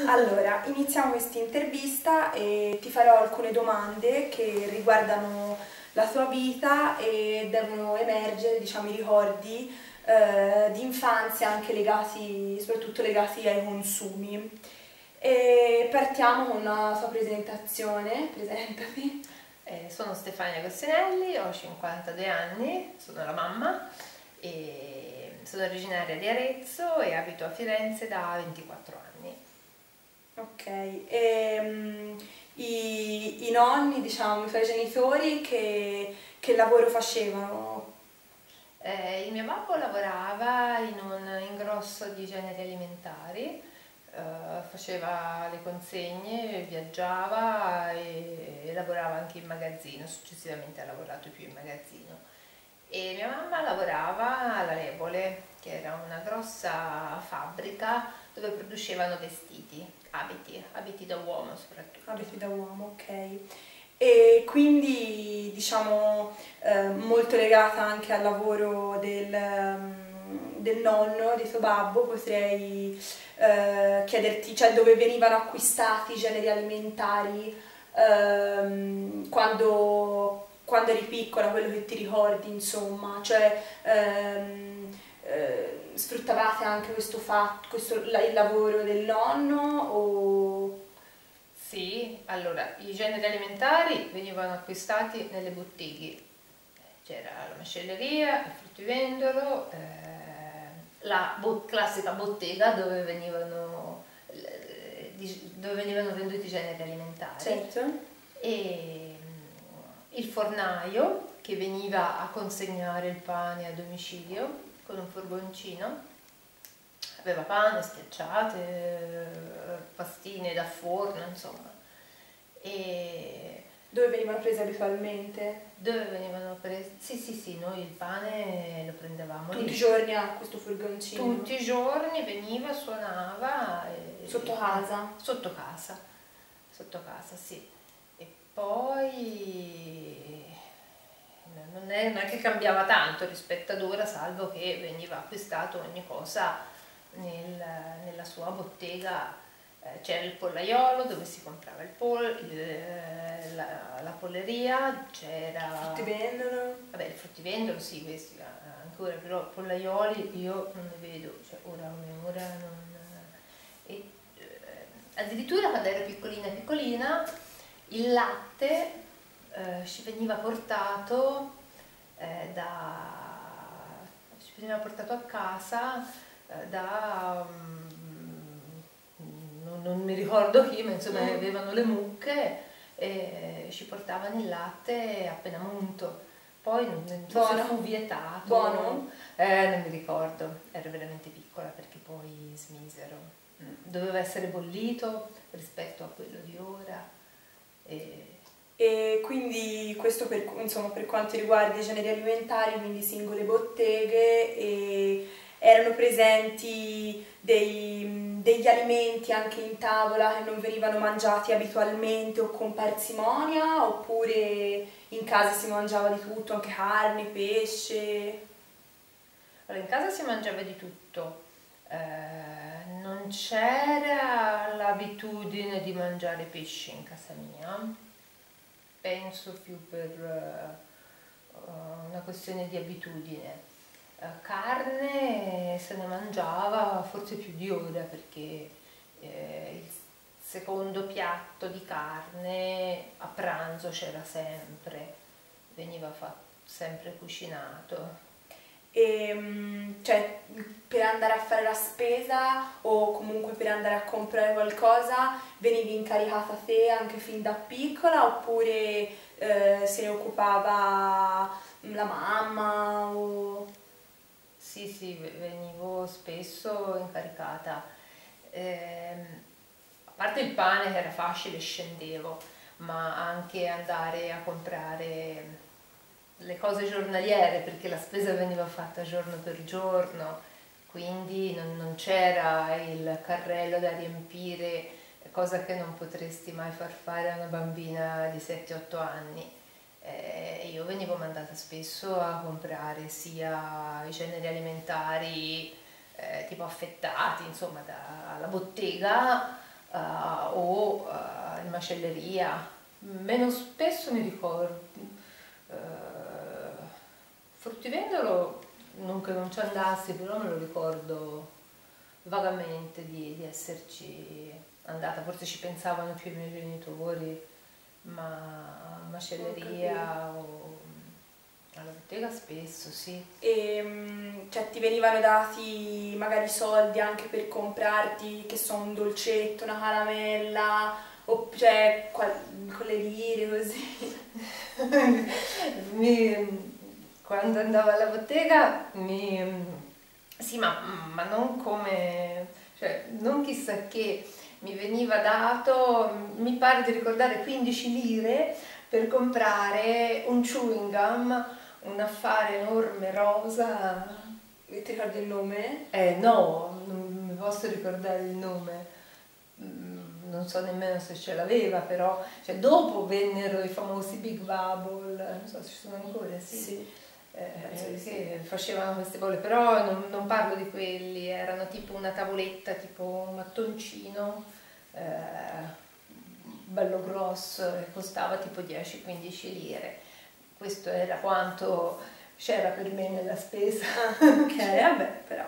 Allora, iniziamo questa intervista e ti farò alcune domande che riguardano la tua vita e devono emergere, diciamo, i ricordi di infanzia anche legati, soprattutto legati ai consumi. E partiamo con una tua presentazione, presentati. Sono Stefania Gossinelli, ho 52 anni, sono la mamma e sono originaria di Arezzo e abito a Firenze da 24 anni. Ok, i nonni, diciamo, i tuoi genitori che lavoro facevano? Il mio babbo lavorava in un ingrosso di generi alimentari, faceva le consegne, viaggiava e lavorava anche in magazzino, successivamente ha lavorato più in magazzino. E mia mamma lavorava alla Lebole, che era una grossa fabbrica dove producevano vestiti, abiti da uomo soprattutto. Abiti da uomo, ok. E quindi, diciamo, molto legata anche al lavoro del nonno, di tuo babbo, potrei chiederti, cioè, dove venivano acquistati i generi alimentari quando eri piccola, quello che ti ricordi, insomma, cioè sfruttavate anche questo fatto, il lavoro del nonno o... Sì, allora, i generi alimentari venivano acquistati nelle botteghe, c'era la macelleria, il fruttivendolo, la classica bottega dove venivano venduti i generi alimentari. Certo. E il fornaio che veniva a consegnare il pane a domicilio con un furgoncino, aveva pane, schiacciate, pastine da forno, insomma. E dove venivano prese abitualmente? dove venivano presi? Sì, noi il pane lo prendevamo Tutti lì. I giorni a questo furgoncino? Tutti i giorni veniva, suonava. Sotto casa? Sotto casa, sì. E poi non è che cambiava tanto rispetto ad ora, salvo che veniva acquistato ogni cosa nella sua bottega. C'era il pollaiolo dove si comprava la polleria, c'era... Il fruttivendolo? Vabbè, il fruttivendolo sì, questi ancora, però pollaioli io non ne vedo, cioè ora come ora non... E, addirittura quando ero piccolina, il latte ci veniva portato a casa da... non mi ricordo chi, ma insomma avevano le mucche e ci portavano il latte appena munto. Poi non so se fu vietato. Buono? Non mi ricordo, ero veramente piccola perché poi smisero. Doveva essere bollito rispetto a quello di ora. E quindi questo insomma, per quanto riguarda i generi alimentari, quindi singole botteghe, e erano presenti degli alimenti anche in tavola che non venivano mangiati abitualmente o con parsimonia, oppure in casa si mangiava di tutto, anche carne, pesce? Allora, in casa si mangiava di tutto, non c'era l'abitudine di mangiare pesce in casa mia, penso più per una questione di abitudine. Carne se ne mangiava forse più di ora perché il secondo piatto di carne a pranzo c'era sempre, veniva sempre cucinato. Cioè, per andare a fare la spesa o comunque per andare a comprare qualcosa venivi incaricata te anche fin da piccola, oppure se ne occupava la mamma? Sì, venivo spesso incaricata. A parte il pane che era facile, scendevo, ma anche andare a comprare le cose giornaliere, perché la spesa veniva fatta giorno per giorno, quindi non c'era il carrello da riempire, cosa che non potresti mai far fare a una bambina di 7-8 anni. Io venivo mandata spesso a comprare sia i generi alimentari tipo affettati, insomma, dalla bottega, o in macelleria. Meno spesso mi ricordo. Fruttivendolo non che non ci andassi, però me lo ricordo vagamente di esserci andata, forse ci pensavano più i miei genitori, ma macelleria o alla bottega spesso, sì. E cioè, ti venivano dati magari soldi anche per comprarti, che so, un dolcetto, una caramella, o cioè con le lire così? Quando andavo alla bottega sì, ma non come, cioè non chissà che, mi veniva dato, mi pare di ricordare 15 lire per comprare un chewing gum, un affare enorme rosa. Ti ricordi il nome? No, non mi posso ricordare il nome. Non so nemmeno se ce l'aveva, però cioè, dopo vennero i famosi Big Bubble, non so se ci sono ancora, sì. Sì. Che facevano queste bolle, però non parlo di quelli, erano tipo una tavoletta, tipo un mattoncino bello grosso e costava tipo 10-15 lire. Questo era quanto c'era per me nella spesa. Ok, vabbè, però.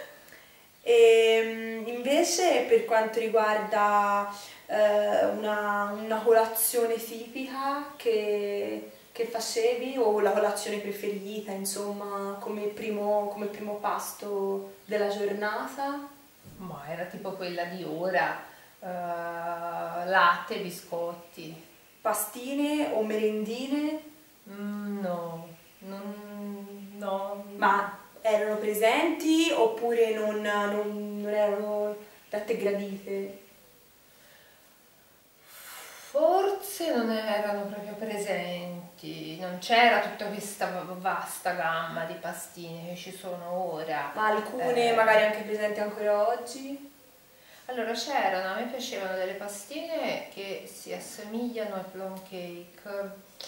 E invece per quanto riguarda una colazione tipica che facevi o la colazione preferita, insomma, come primo pasto della giornata? Ma era tipo quella di ora, latte, biscotti. Pastine o merendine? No, no. Ma erano presenti oppure non erano date gradite? Forse non erano proprio presenti, non c'era tutta questa vasta gamma di pastine che ci sono ora. Ma alcune magari anche presenti ancora oggi? Allora c'erano, a me piacevano delle pastine che si assomigliano ai plum cake,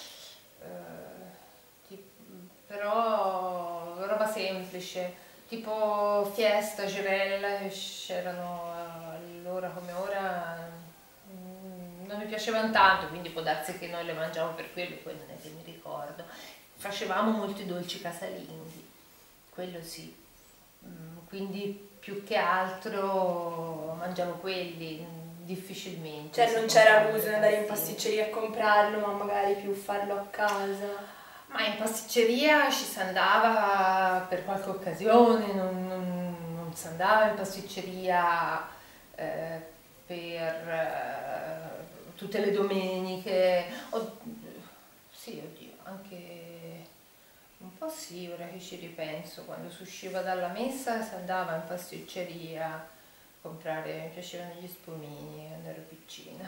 però roba semplice, tipo Fiesta, Girella, che c'erano allora come ora, non mi piacevano tanto, quindi può darsi che noi le mangiamo per quello, poi non è che mi ricordo. Facevamo molti dolci casalinghi, quello sì. Quindi più che altro mangiavo quelli, difficilmente. Cioè non c'era l'uso di andare in pasticceria a comprarlo, ma magari più farlo a casa. Ma in pasticceria ci si andava per qualche occasione, non si andava in pasticceria per tutte le domeniche. Sì, oddio, anche un po' sì, ora che ci ripenso, quando si usciva dalla messa si andava in pasticceria a comprare, mi piacevano gli spumini quando ero piccina.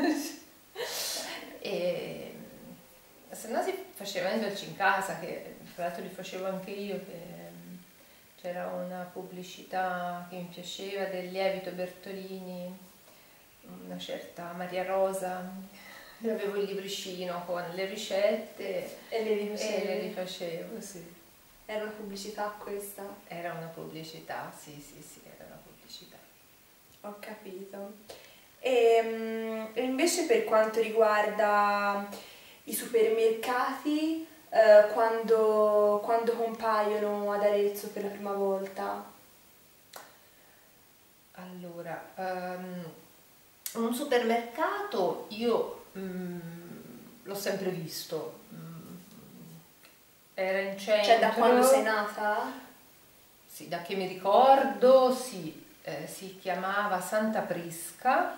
E se no si facevano i dolci in casa, che fra l'altro li facevo anche io, che c'era una pubblicità che mi piaceva del lievito Bertolini, una certa Maria Rosa. Io avevo il libricino con le ricette E le rifacevo, sì. Era una pubblicità questa? Era una pubblicità, sì, era una pubblicità. Ho capito. E invece per quanto riguarda i supermercati, quando compaiono ad Arezzo per la prima volta? Allora, un supermercato io l'ho sempre visto, era in centro. Cioè da quando sei nata? Sì, da che mi ricordo, sì, si chiamava Santa Prisca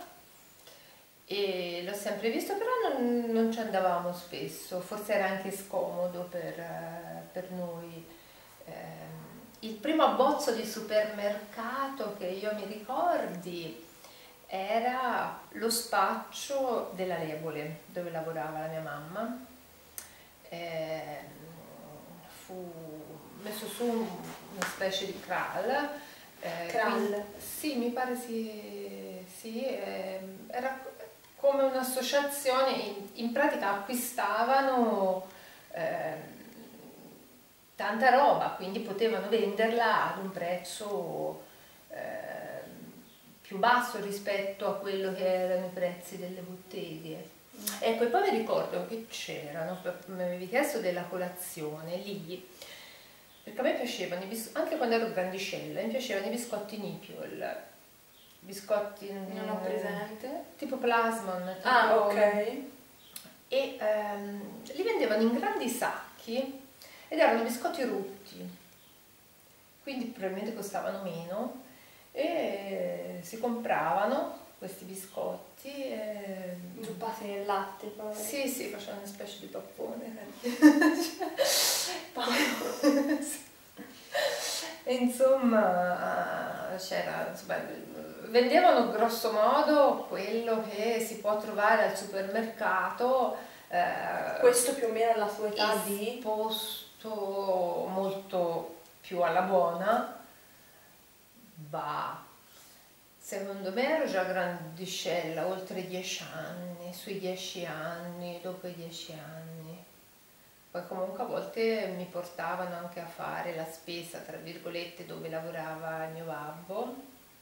e l'ho sempre visto, però non ci andavamo spesso, forse era anche scomodo per noi. Il primo abbozzo di supermercato che io mi ricordi era lo spaccio della Lebole, dove lavorava la mia mamma. Fu messo su una specie di crawl. Kral. Sì, mi pare sì, era come un'associazione, in pratica acquistavano tanta roba, quindi potevano venderla ad un prezzo più basso rispetto a quello che erano i prezzi delle botteghe. Ecco, e poi mi ricordo che c'erano, mi avevi chiesto della colazione lì, perché a me piacevano, anche quando ero grandicella, mi piacevano i biscotti Nipiol, biscotti... Non ho presente. Tipo Plasmon. Tipo, Ah, ok. E li vendevano in grandi sacchi ed erano biscotti rutti, quindi probabilmente costavano meno e si compravano questi biscotti Zuppati nel latte poi. sì, sì, facevano una specie di pappone. E insomma vendevano grosso modo quello che si può trovare al supermercato, Questo più o meno alla tua età di? posto molto più alla buona. Secondo me ero già grandicella, oltre 10 anni, sui 10 anni, dopo i 10 anni. Poi comunque a volte mi portavano anche a fare la spesa, tra virgolette, dove lavorava il mio babbo.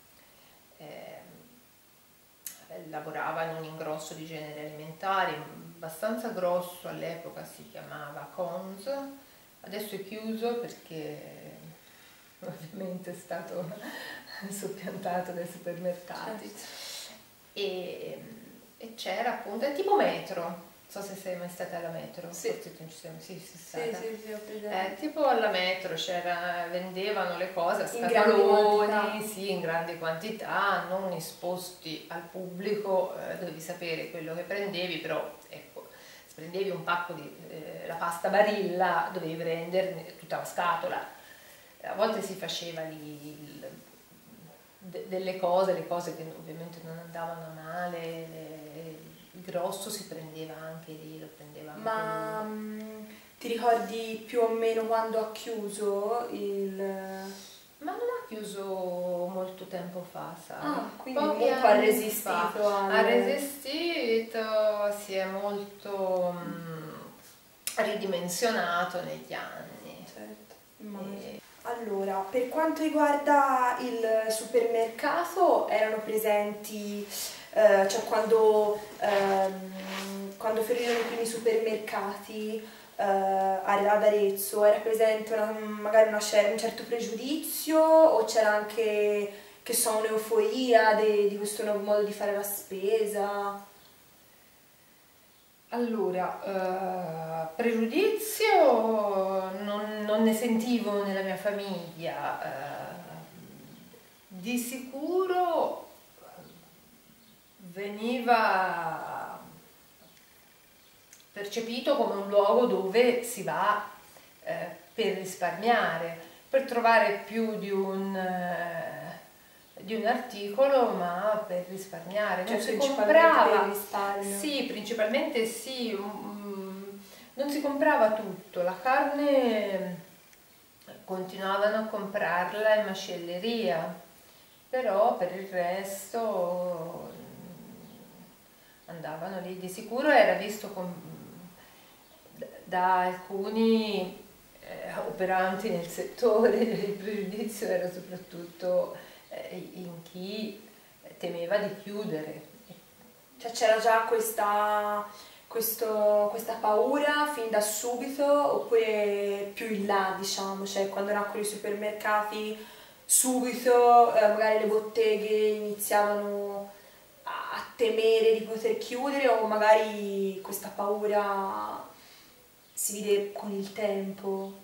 Lavorava in un ingrosso di generi alimentari, abbastanza grosso, all'epoca si chiamava Cons, adesso è chiuso perché ovviamente è stato soppiantato dai supermercati. E c'era appunto, è tipo Metro, non so se sei mai stata alla Metro. Sì. Forse tu ci sei, sì, sei stata. Sì, ho presente. Tipo alla Metro vendevano le cose a In grandi scatoloni, quantità. sì, in grandi quantità, non esposti al pubblico, dovevi sapere quello che prendevi, però ecco, se prendevi un pacco di la pasta Barilla dovevi prenderne tutta la scatola. A volte si faceva lì delle cose, le cose che ovviamente non andavano a male, il grosso si prendeva anche lì, lo prendeva anche Ma lì. ti ricordi più o meno quando ha chiuso il... Ma non ha chiuso molto tempo fa, sai? Ah, quindi Pochi comunque ha anni resistito fa. Ha resistito, si è molto ridimensionato negli anni. Certo, immagino. Allora, per quanto riguarda il supermercato, erano presenti, cioè quando fiorirono i primi supermercati ad Arezzo, era presente magari un certo pregiudizio o c'era anche, che so, un'euforia di questo nuovo modo di fare la spesa? Allora, pregiudizio non ne sentivo nella mia famiglia, di sicuro veniva percepito come un luogo dove si va per risparmiare, per trovare più di un articolo, ma per risparmiare. Cioè Non si principalmente per il comprava, risparmio. sì, principalmente sì, non si comprava tutto, la carne continuavano a comprarla in macelleria, però per il resto andavano lì. Di sicuro era visto da alcuni operanti nel settore, il pregiudizio era soprattutto in chi temeva di chiudere. Cioè c'era già questa paura fin da subito oppure più in là, diciamo, cioè quando nacquero i supermercati subito magari le botteghe iniziavano a temere di poter chiudere o magari questa paura si vide con il tempo?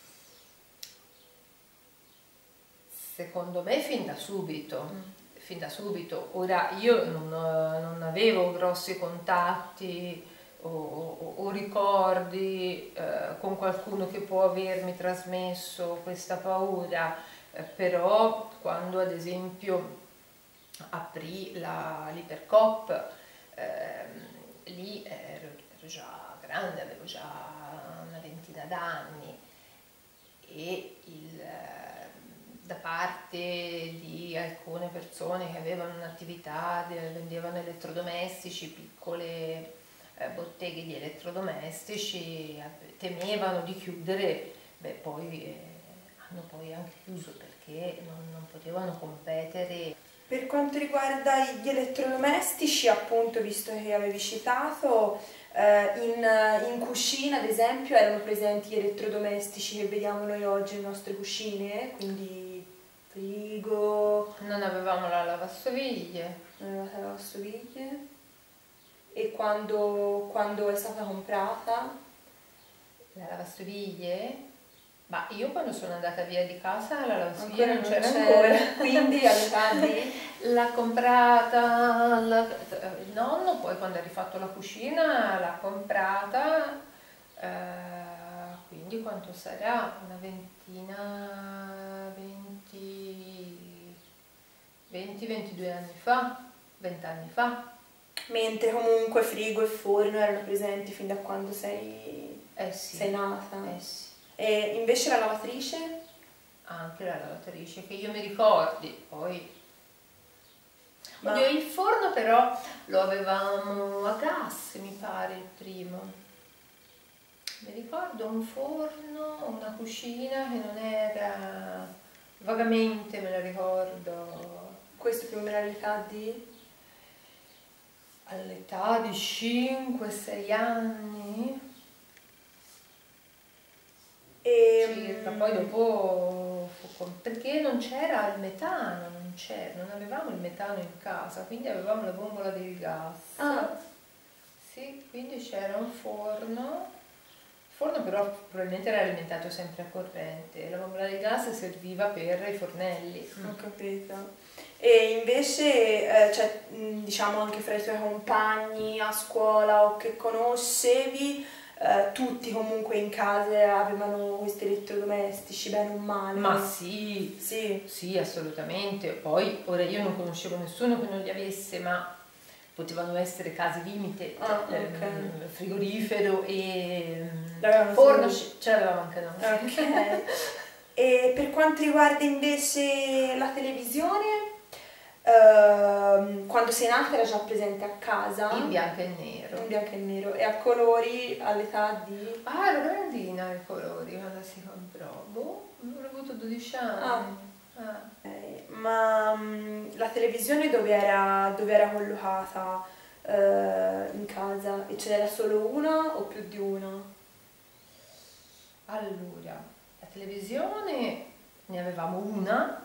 Secondo me fin da subito, fin da subito. Ora io non avevo grossi contatti o ricordi con qualcuno che può avermi trasmesso questa paura, però quando ad esempio aprì l'Ipercoop, lì ero già grande, avevo già una ventina d'anni e da parte di alcune persone che avevano un'attività, vendevano elettrodomestici, piccole botteghe di elettrodomestici, temevano di chiudere, poi hanno poi anche chiuso perché non potevano competere Per quanto riguarda gli elettrodomestici, appunto, visto che avevi citato, in cucina, ad esempio, erano presenti gli elettrodomestici che vediamo noi oggi nelle nostre cucine, quindi frigo, Non avevamo la lavastoviglie. la lavastoviglie. E quando è stata comprata? La lavastoviglie? Ma io quando sono andata via di casa la lavastoviglie non c'era c'era. ancora. Quindi all'età di... L'ha comprata il nonno, poi quando ha rifatto la cucina l'ha comprata, quindi quanto sarà? Una ventina, 20-22 anni fa, 20 anni fa. Mentre comunque frigo e forno erano presenti fin da quando Sì. sei nata. Sì. E invece la lavatrice? Anche la lavatrice, che io mi ricordi, poi... Ma... Oddio, il forno però lo avevamo a gas, mi pare, il primo. Mi ricordo un forno, una cucina che non era... Vagamente me la ricordo. Questo più o meno all'età di... All'età di 5-6 anni circa, poi dopo perché non c'era il metano, non avevamo il metano in casa, quindi avevamo la bombola del gas. Sì, quindi c'era un forno. Il forno però probabilmente era alimentato sempre a corrente, la bombola del gas serviva per i fornelli. Ho capito. E invece, cioè, diciamo anche fra i tuoi compagni a scuola o che conoscevi, tutti comunque in casa avevano questi elettrodomestici, bene o male? Ma sì, sì, assolutamente. Poi ora io non conoscevo nessuno che non li avesse, ma potevano essere casi limite, frigorifero e forno ce l'avevamo anche noi. Ok. E per quanto riguarda invece la televisione, quando sei nata era già presente a casa? In bianco e nero. In bianco e nero. E a colori all'età di... Ah, ero grandina ai colori quando si comprò. Boh, avrò avuto 12 anni. Ma la televisione dove era collocata in casa? E ce n'era solo una o più di una? Allora, la televisione ne avevamo una,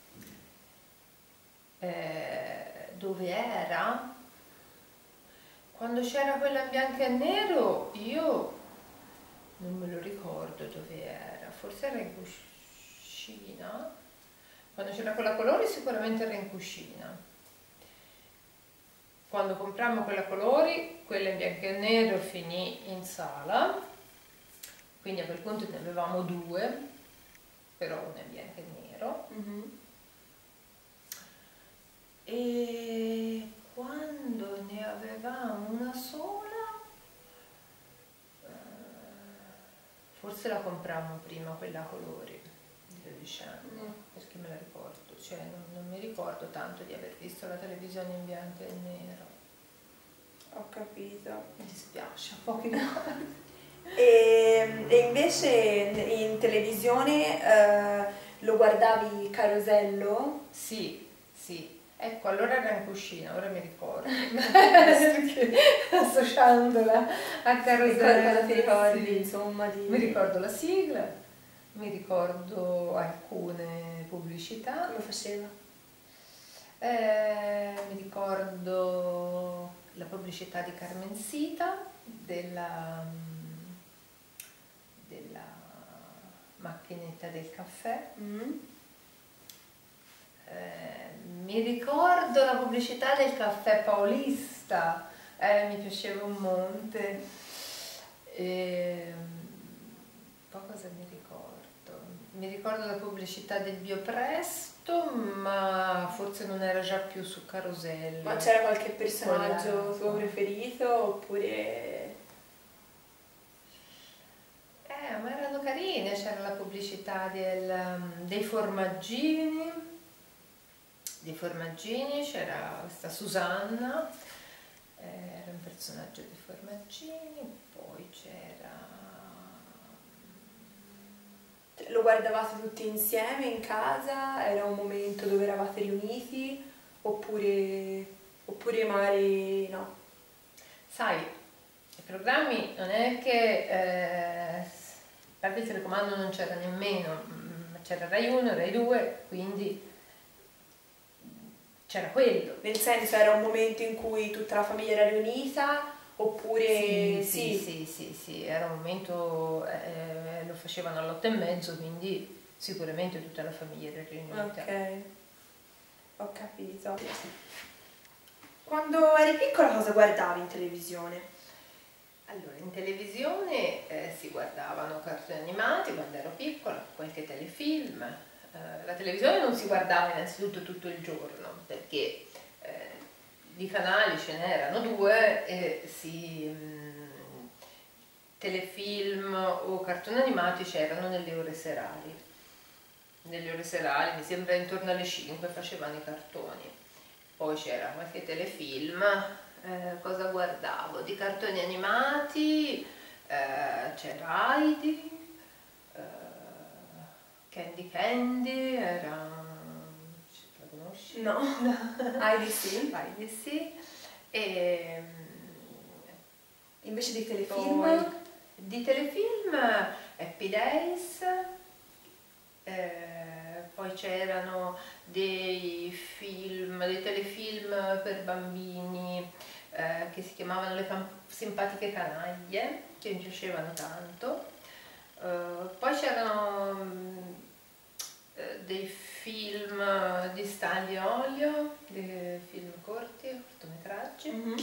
dove era? Quando c'era quella in bianco e nero io non me lo ricordo dove era, forse era in cucina. Quando c'era quella a colori sicuramente era in cucina. Quando comprammo quella a colori, quella in bianco e nero finì in sala, quindi a quel punto ne avevamo due, però una in bianco e nero. E quando ne avevamo una sola, forse la comprammo prima quella a colori di 12 anni, perché me la ricordo, cioè non mi ricordo tanto di aver visto la televisione in bianco e nero. Ho capito. Mi dispiace, un po' che E invece in televisione lo guardavi Carosello? Sì, sì. Ecco, allora era in cucina, ora mi ricordo. Associandola a Carosello. Cosa ti ricordi, sì. insomma? Mi ricordo la sigla, mi ricordo alcune pubblicità. Come faceva? Mi ricordo la pubblicità di Carmencita, della macchinetta del caffè. Mi ricordo la pubblicità del caffè Paulista, mi piaceva un monte. Poi cosa mi ricordo? Mi ricordo la pubblicità del Biopresto, ma forse non era già più su Carosello. Ma c'era qualche personaggio tuo preferito oppure... Ma erano carine, c'era la pubblicità dei formaggini, c'era questa Susanna, era un personaggio dei formaggini, poi c'era... Lo guardavate tutti insieme in casa? Era un momento dove eravate riuniti? oppure magari no. Sai, i programmi non è che a parte il telecomando non c'era nemmeno, c'era Rai 1, Rai 2, quindi c'era quello. Nel senso, era un momento in cui tutta la famiglia era riunita, oppure sì, era un momento, lo facevano all'8:30, quindi sicuramente tutta la famiglia era riunita. Ok, ho capito. Quando eri piccola cosa guardavi in televisione? Allora, in televisione si guardavano cartoni animati quando ero piccola, qualche telefilm. La televisione non si guardava innanzitutto tutto il giorno, perché di canali ce n'erano due e telefilm o cartoni animati c'erano nelle ore serali. Nelle ore serali, mi sembra intorno alle 5 facevano i cartoni. Poi c'era qualche telefilm. Cosa guardavo? Di cartoni animati c'era Heidi, Candy Candy, la conosci? No, Heidi sì. Heidi sì. E Invece di telefilm? poi di telefilm Happy Days, poi c'erano dei telefilm per bambini che si chiamavano Le simpatiche canaglie, che mi piacevano tanto. Poi c'erano dei film di Stanley Olio, dei film cortometraggi,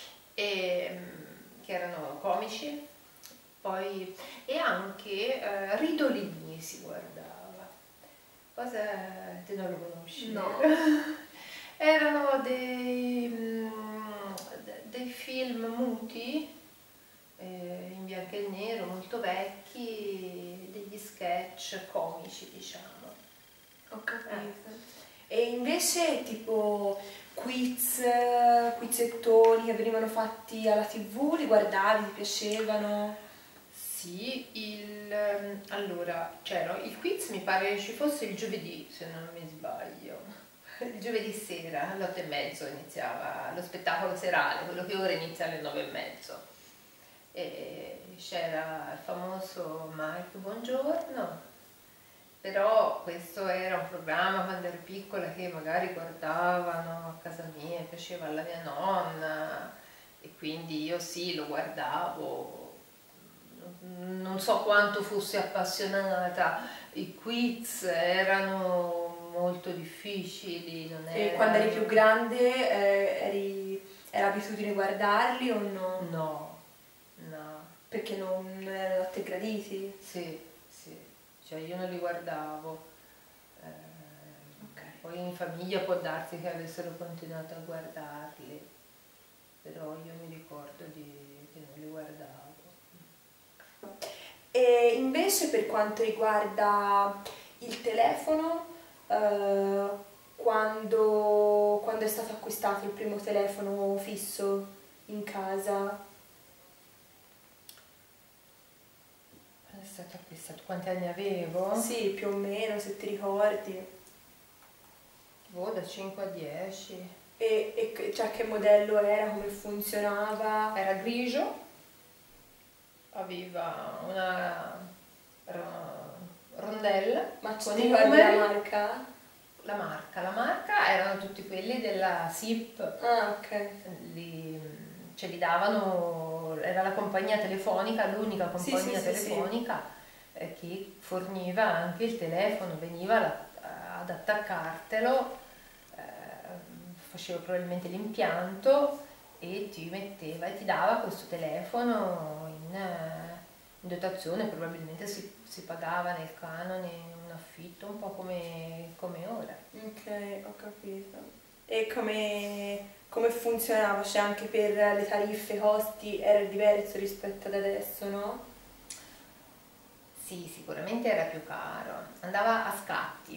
che erano comici. Poi, e anche Ridolini si guardava. Cosa te non lo conosci? No. Erano dei film muti in bianco e nero, molto vecchi, degli sketch comici, diciamo. Ho capito. E invece tipo quizzettoni che venivano fatti alla TV, li guardavi, ti piacevano? Sì, allora c'era il quiz, mi pare che ci fosse il giovedì, se non mi sbaglio. Il giovedì sera alle 8:30 iniziava lo spettacolo serale, quello che ora inizia alle 9:30. E c'era il famoso Mike Buongiorno, però questo era un programma quando ero piccola che magari guardavano a casa mia, piaceva alla mia nonna e quindi io sì, lo guardavo. Non so quanto fossi appassionata, i quiz erano molto difficili. E quando eri più grande era abitudine guardarli o no? No. Perché non erano a te graditi? Sì, cioè io non li guardavo. Poi in famiglia può darsi che avessero continuato a guardarli, però io mi ricordo che non li guardavo. E invece per quanto riguarda il telefono, quando è stato acquistato il primo telefono fisso in casa? Quando è stato acquistato? Quanti anni avevo? Sì, più o meno, se ti ricordi. Da 5 a 10. E cioè, che modello era, come funzionava? Era grigio, aveva una rondella. Ma ci con ti i ricordi la numeri. marca? La marca erano tutti quelli della SIP. Ah, ok. Ce li davano, era la compagnia telefonica, l'unica compagnia Sì. telefonica che forniva anche il telefono, veniva ad attaccartelo, faceva probabilmente l'impianto e ti metteva e ti dava questo telefono in dotazione, probabilmente si pagava nel canone un affitto un po' come ora. Ok, ho capito. E come funzionava? Cioè anche per le tariffe, i costi era diverso rispetto ad adesso, no? Sì, sicuramente era più caro, andava a scatti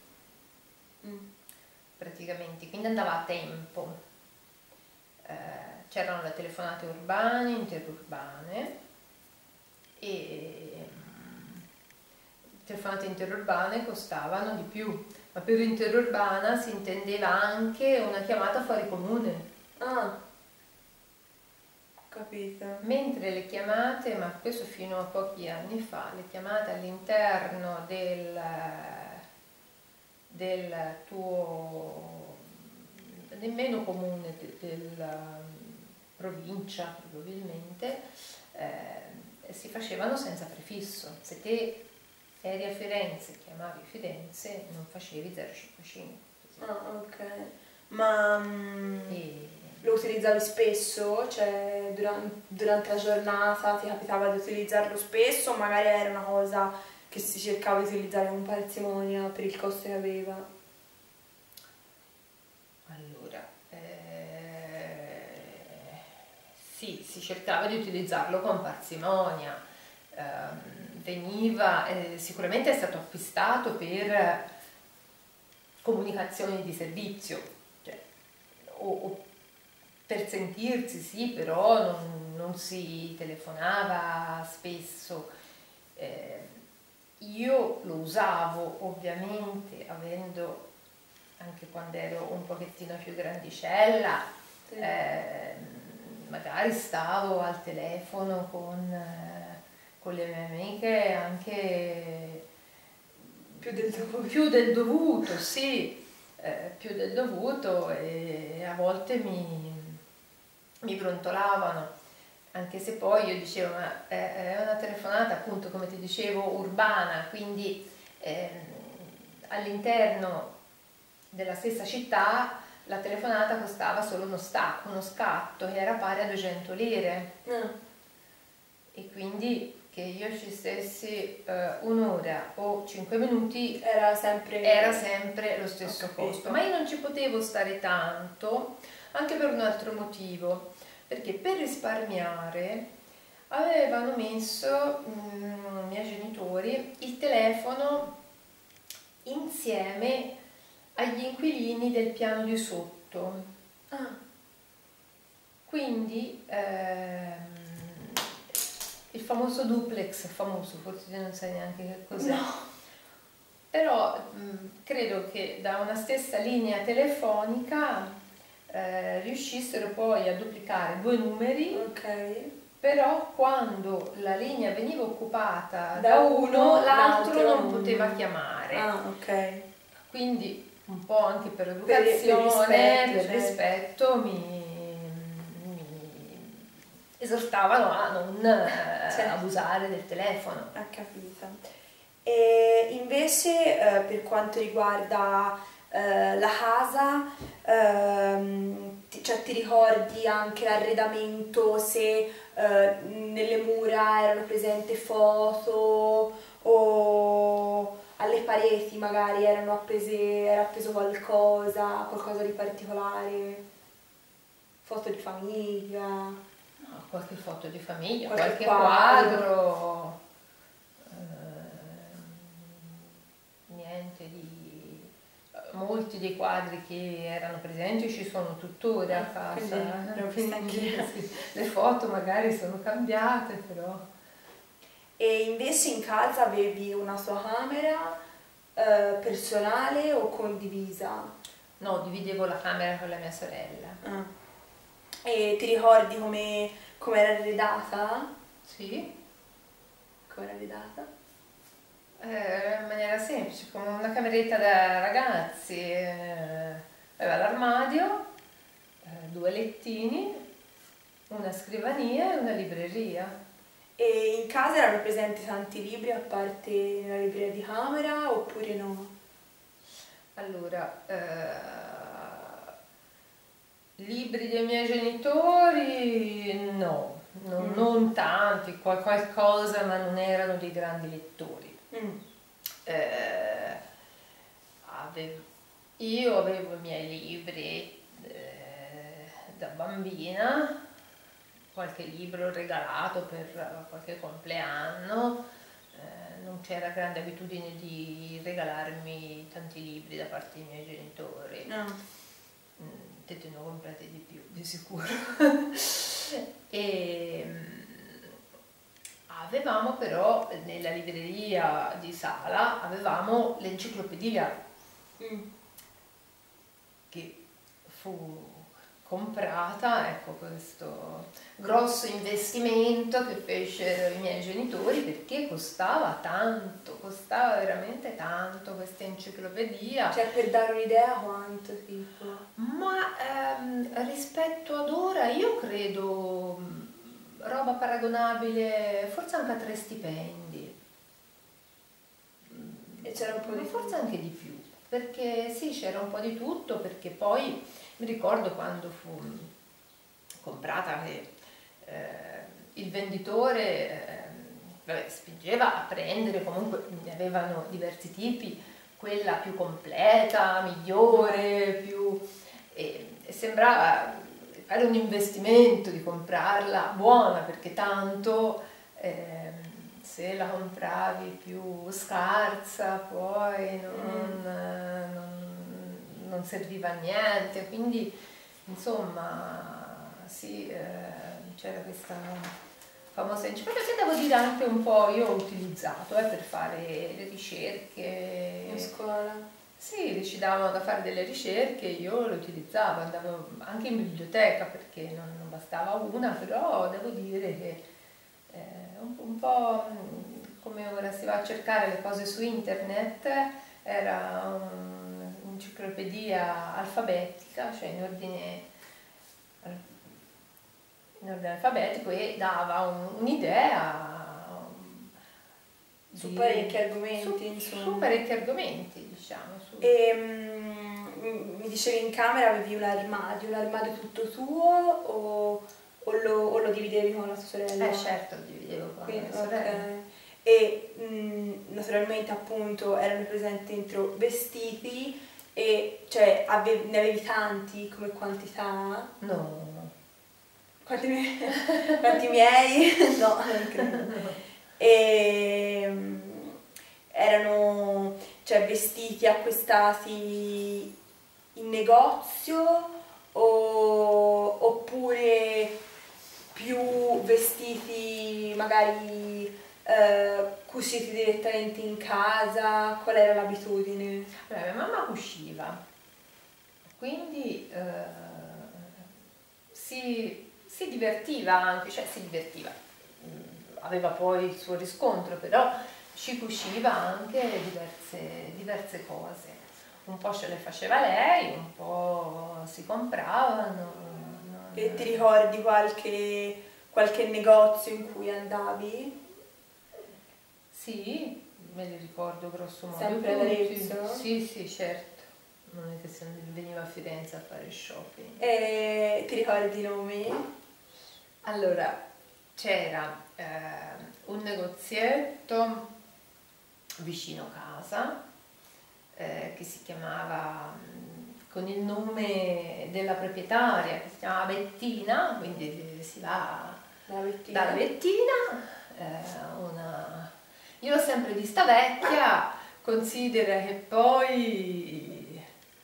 praticamente, quindi andava a tempo. C'erano le telefonate urbane, interurbane e le telefonate interurbane costavano di più ma per interurbana si intendeva anche una chiamata fuori comune. Ah, capito. Mentre le chiamate, ma questo fino a pochi anni fa, le chiamate all'interno del tuo, nemmeno comune, della provincia probabilmente, si facevano senza prefisso. Se te eri a Firenze, chiamavi Firenze, non facevi 055. Ah, ok. Ma lo utilizzavi spesso? Cioè, durante la giornata ti capitava di utilizzarlo spesso o magari era una cosa che si cercava di utilizzare con parsimonia per il costo che aveva? Allora, sì, si cercava di utilizzarlo con parsimonia. Sicuramente è stato acquistato per comunicazioni di servizio, cioè, o per sentirsi, sì, però non si telefonava spesso. Io lo usavo ovviamente avendo, anche quando ero un pochettino più grandicella, Sì. magari stavo al telefono con le mie amiche anche Più del dovuto. più del dovuto, sì, più del dovuto, e a volte mi brontolavano, anche se poi io dicevo, ma è una telefonata, appunto, come ti dicevo, urbana, quindi all'interno della stessa città la telefonata costava solo uno scatto che era pari a 200 lire. E quindi che io ci stessi un'ora o 5 minuti Era sempre lo stesso capito. costo, ma io non ci potevo stare tanto, anche per un altro motivo, perché per risparmiare avevano messo i miei genitori il telefono insieme agli inquilini del piano di sotto. Ah, Quindi il famoso duplex, famoso, forse non sai neanche che cos'è. no. Però credo che da una stessa linea telefonica riuscissero poi a duplicare 2 numeri, Ok. però quando la linea veniva occupata Da da uno, uno, l'altro non non- poteva chiamare. Ah, ok. Quindi un po' anche per Per educazione, rispetto, per certo. rispetto, mi esortavano a non Certo. abusare del telefono. Ha capito. E invece per quanto riguarda la casa, cioè, ti ricordi anche l'arredamento, se nelle mura erano presenti foto o alle pareti magari era appeso qualcosa di particolare, foto di famiglia, No, qualche foto di famiglia, qualche qualche quadro. quadro, niente di... Molti dei quadri che erano presenti ci sono tuttora a casa, Quindi l'ho vista anch'io. sì, le foto magari sono cambiate, però... E invece in casa avevi una sua camera personale o condivisa? No, dividevo la camera con la mia sorella. Ah. E ti ricordi come era arredata? Sì, Come era arredata? in maniera semplice, come una cameretta da ragazzi. Aveva l'armadio, 2 lettini, una scrivania e una libreria. E in casa erano presenti tanti libri a parte nella libreria di camera oppure no? Allora, libri dei miei genitori no, non tanti, qualcosa, ma non erano dei grandi lettori. Eh, io avevo i miei libri da bambina, qualche libro regalato per qualche compleanno, non c'era grande abitudine di regalarmi tanti libri da parte dei miei genitori. No. Te ne ho comprati di più, di sicuro. E avevamo però nella libreria di sala avevamo l'enciclopedia che fu comprata, ecco, questo grosso investimento che fecero i miei genitori, perché costava tanto, costava veramente tanto questa enciclopedia. Cioè, per dare un'idea quanto tipo? Ma rispetto ad ora io credo roba paragonabile forse anche a 3 stipendi. E c'era un po' di Forse anche di più, perché sì, c'era un po' di tutto, perché poi mi ricordo quando fu comprata che il venditore spingeva a prendere, comunque ne avevano diversi tipi, quella più completa, migliore, e sembrava fare un investimento di comprarla buona, perché tanto se la compravi più scarsa poi non serviva a niente, quindi insomma sì, c'era questa famosa enciclopedia, devo dire anche un po', io ho utilizzato per fare le ricerche. in scuola? Sì, ci davano da fare delle ricerche, io lo utilizzavo, andavo anche in biblioteca perché non bastava una, però devo dire che un po' come ora si va a cercare le cose su internet, era un'enciclopedia alfabetica, cioè in ordine alfabetico, e dava un'idea Su parecchi argomenti, insomma. Su parecchi argomenti, diciamo. E mi dicevi in camera avevi un armadio tutto tuo o lo dividevi con la tua sorella? Certo, lo dividevo con la mia sorella. Okay. E naturalmente appunto erano presenti dentro vestiti e cioè ne avevi tanti come quantità? No. Quanti miei? No, non credo. E erano cioè, vestiti acquistati in negozio oppure più vestiti magari cuciti direttamente in casa? Qual era l'abitudine? Mia mamma cuciva, quindi si divertiva anche, cioè si divertiva, aveva poi il suo riscontro, però ci cuciva anche diverse cose. Un po' ce le faceva lei, un po' si compravano. E ti ricordi qualche negozio in cui andavi? Sì, me li ricordo grosso modo. Sempre ad Arezzo? Sì, certo. Non è che se veniva a Firenze a fare shopping. E ti ricordi i nomi? Allora, c'era un negozietto vicino casa che si chiamava con il nome della proprietaria, che si chiamava Bettina, quindi si va dalla Bettina. Io l'ho sempre vista vecchia, considera che poi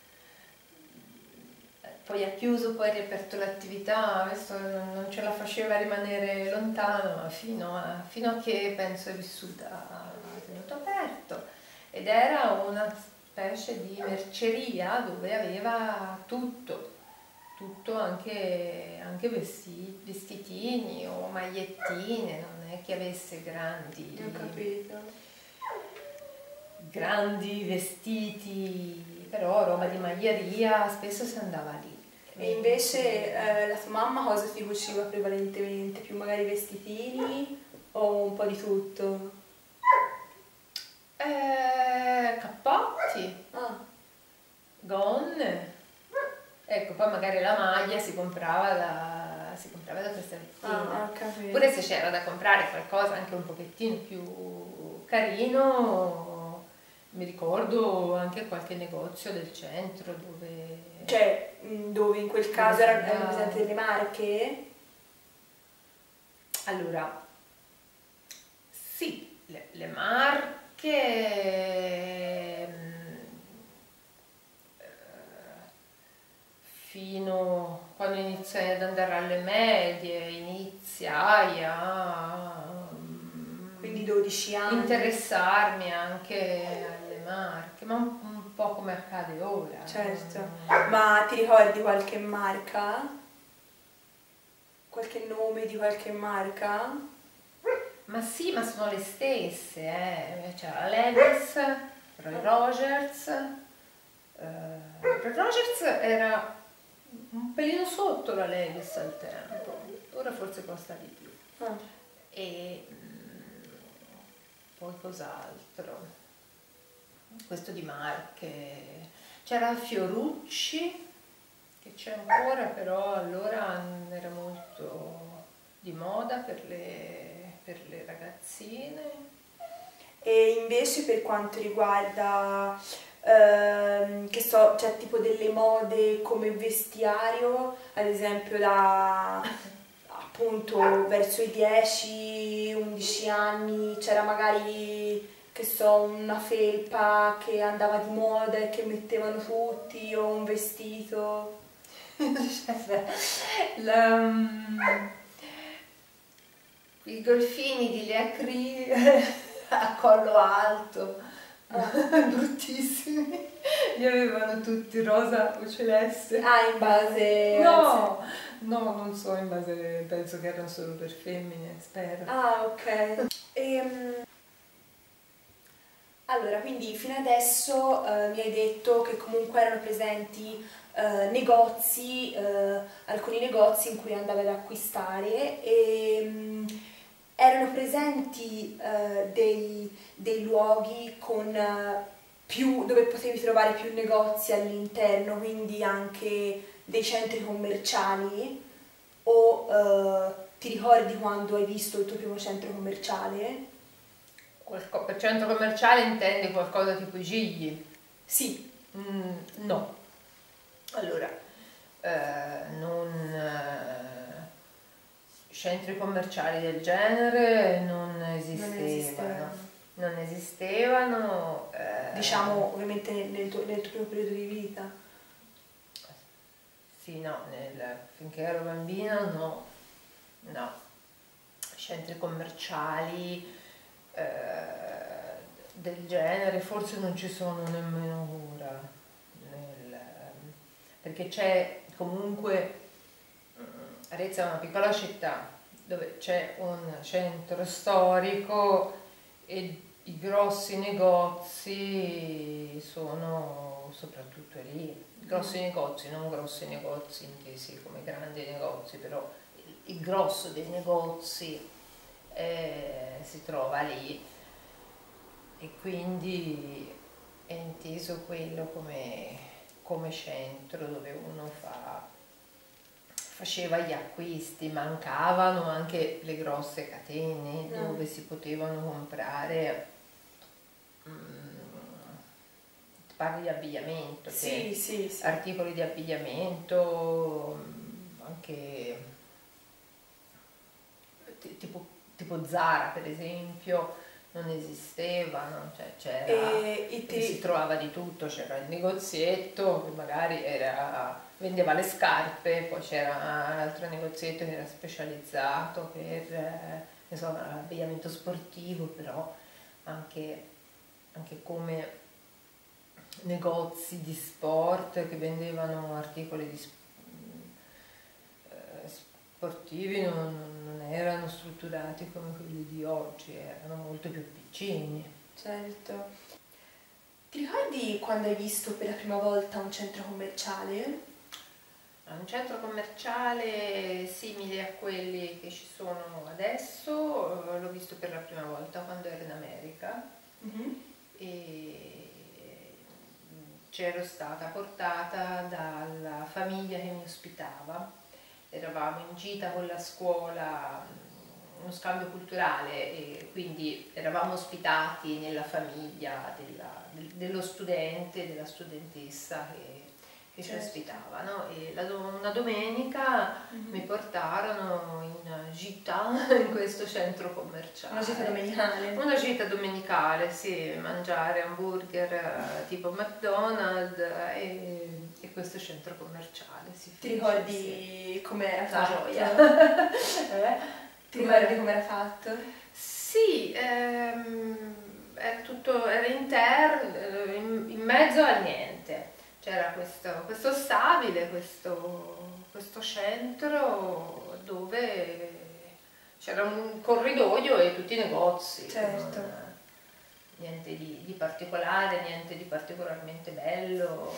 ha chiuso, poi ha riaperto l'attività, adesso non ce la faceva rimanere lontano, fino a che penso è vissuta a tenuto aperto, ed era una specie di merceria dove aveva tutto, anche vestitini o magliettine, non è che avesse grandi vestiti, però roba di maglieria, spesso si andava lì. E invece la tua mamma cosa ti cuciva prevalentemente? Più magari vestitini o un po' di tutto? Cappotti, gonne, ecco, poi magari la maglia si comprava da questa vettina. Oppure se c'era da comprare qualcosa anche un pochettino più carino, mi ricordo anche qualche negozio del centro dove... Cioè, dove in quel caso erano presenti delle marche? Allora, sì, le marche... fino quando iniziai ad andare alle medie, iniziai a quindi 12 anni. Interessarmi anche alle marche, ma un un po' come accade ora. Certo, ma ti ricordi qualche marca? Qualche nome di qualche marca? Ma sì, ma sono le stesse, c'era Levi's, Roy Rogers. Roy Rogers era un pelino sotto la Levi's al tempo, ora forse costa di più. E poi cos'altro? Questo di marche. C'era Fiorucci, che c'è ancora, però allora era molto di moda per le ragazzine. E invece per quanto riguarda, che so, cioè tipo delle mode come vestiario, ad esempio da appunto verso i 10-11 anni c'era magari, che so, una felpa che andava di moda e che mettevano tutti, o un vestito. I golfini di Lea Cree a collo alto, bruttissimi, li avevano tutti rosa o celeste. Ah, in base... No, non so, in base, penso che erano solo per femmine, spero. Ah, ok. Allora, quindi fino adesso mi hai detto che comunque erano presenti negozi, alcuni negozi in cui andavi ad acquistare e erano presenti dei luoghi con dove potevi trovare più negozi all'interno, quindi anche dei centri commerciali, o ti ricordi quando hai visto il tuo primo centro commerciale? Per centro commerciale intendi qualcosa tipo i Gigli? Sì. No. Allora, centri commerciali del genere non esistevano. Non esistevano. Diciamo ovviamente nel tuo primo periodo di vita. Sì, no, finché ero bambina no. Centri commerciali del genere forse non ci sono nemmeno ora, perché c'è comunque, Arezzo è una piccola città dove c'è un centro storico e i grossi negozi sono soprattutto lì. Grossi negozi, non grossi negozi intesi come grandi negozi, però il grosso dei negozi si trova lì, e quindi è inteso quello come centro dove uno faceva gli acquisti. Mancavano anche le grosse catene dove si potevano comprare, parli di abbigliamento, Sì. articoli di abbigliamento, anche tipo Zara per esempio non esistevano, cioè si trovava di tutto, c'era il negozietto che magari vendeva le scarpe, poi c'era un altro negozietto che era specializzato per l'abbigliamento sportivo, però anche come negozi di sport che vendevano articoli sportivi non erano strutturati come quelli di oggi, erano molto più piccini. Certo. Ti ricordi quando hai visto per la prima volta un centro commerciale? Un centro commerciale simile a quelli che ci sono adesso, l'ho visto per la prima volta quando ero in America. E c'ero stata portata dalla famiglia che mi ospitava. Eravamo in gita con la scuola, uno scambio culturale, e quindi eravamo ospitati nella famiglia dello studente, della studentessa che ci ospitavano, e una domenica mi portarono in gita in questo centro commerciale. Una gita domenicale? Una gita domenicale, sì, mangiare hamburger tipo McDonald's e questo centro commerciale. Ti ricordi com'era fatto? Gioia. Ti ricordi com'era fatto? Sì, era interno, in mezzo al niente. C'era questo stabile, questo centro dove c'era un corridoio e tutti i negozi. Certo. Niente di particolare, niente di particolarmente bello.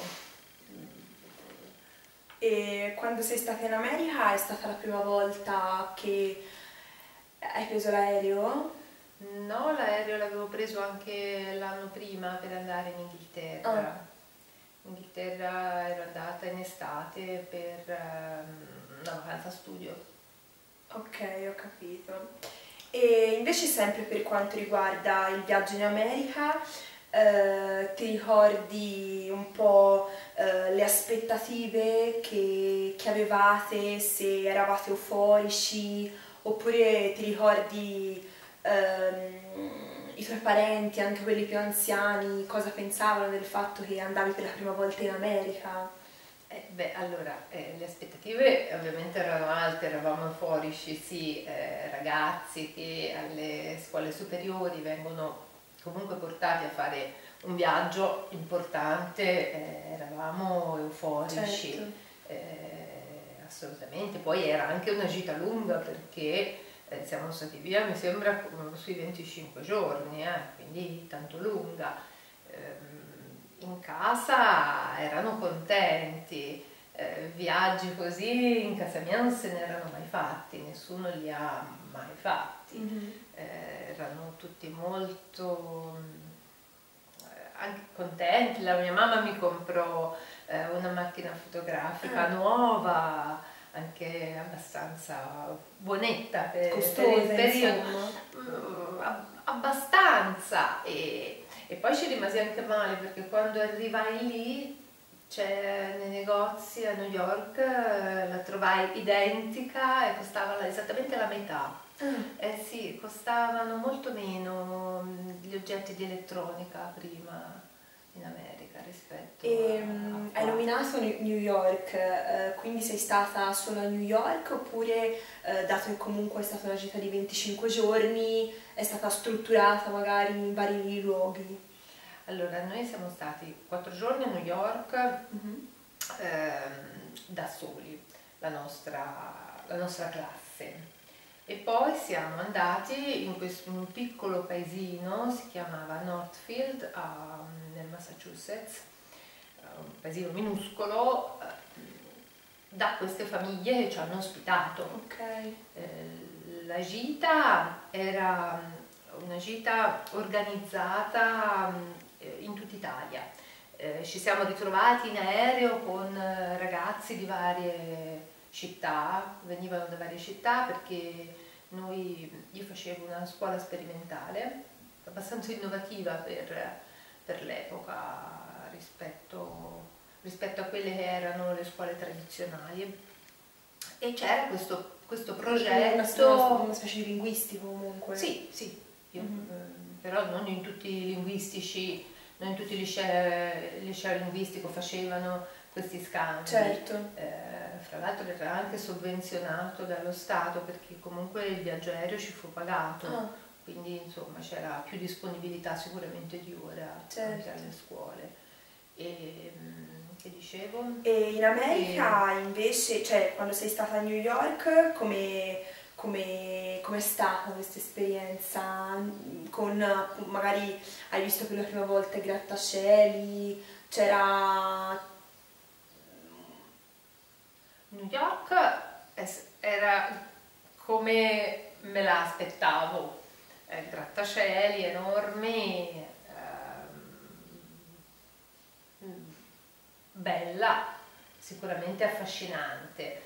E quando sei stata in America è stata la prima volta che hai preso l'aereo? No, l'aereo l'avevo preso anche l'anno prima per andare in Inghilterra. In Inghilterra ero andata in estate per una vacanza studio. Ok, ho capito. E invece sempre per quanto riguarda il viaggio in America, ti ricordi un po' le aspettative che avevate, se eravate euforici, oppure ti ricordi i tuoi parenti, anche quelli più anziani, cosa pensavano del fatto che andavi per la prima volta in America? Allora, le aspettative ovviamente erano alte, eravamo euforici, sì, ragazzi che alle scuole superiori vengono comunque portati a fare un viaggio importante, eravamo euforici, Certo. assolutamente. Poi era anche una gita lunga perché siamo stati via, mi sembra, sui 25 giorni, quindi tanto lunga. In casa erano contenti, viaggi così in casa mia non se ne erano mai fatti, nessuno li ha mai fatti. Erano tutti molto anche contenti. La mia mamma mi comprò una macchina fotografica nuova, anche abbastanza buonetta per il periodo, abbastanza, e poi ci rimasi anche male perché quando arrivai lì, nei negozi a New York, la trovai identica e costava esattamente la metà. Sì, costavano molto meno gli oggetti di elettronica prima in America rispetto a qua. Hai nominato New York, quindi sei stata solo a New York oppure, dato che comunque è stata una gita di 25 giorni, è stata strutturata magari in vari luoghi? Allora, noi siamo stati 4 giorni a New York da soli, la nostra classe. E poi siamo andati in un piccolo paesino, si chiamava Northfield, nel Massachusetts, un paesino minuscolo, da queste famiglie che ci hanno ospitato. La gita era una gita organizzata in tutta Italia. Ci siamo ritrovati in aereo con ragazzi di varie città, venivano da varie città perché io facevo una scuola sperimentale abbastanza innovativa per l'epoca rispetto a quelle che erano le scuole tradizionali, e c'era questo progetto. Una specie di linguistico comunque. Sì, sì, però non in tutti i linguistici, non in tutti i licei linguistico facevano questi scambi. Certo. Fra l'altro era anche sovvenzionato dallo Stato perché comunque il viaggio aereo ci fu pagato, quindi insomma c'era più disponibilità sicuramente di ore anche alle scuole. E che dicevo? E in America invece, cioè quando sei stata a New York, com'è stata questa esperienza? Magari hai visto per la prima volta i grattacieli, c'era... New York era come me la aspettavo, grattacieli enormi, bella, sicuramente affascinante,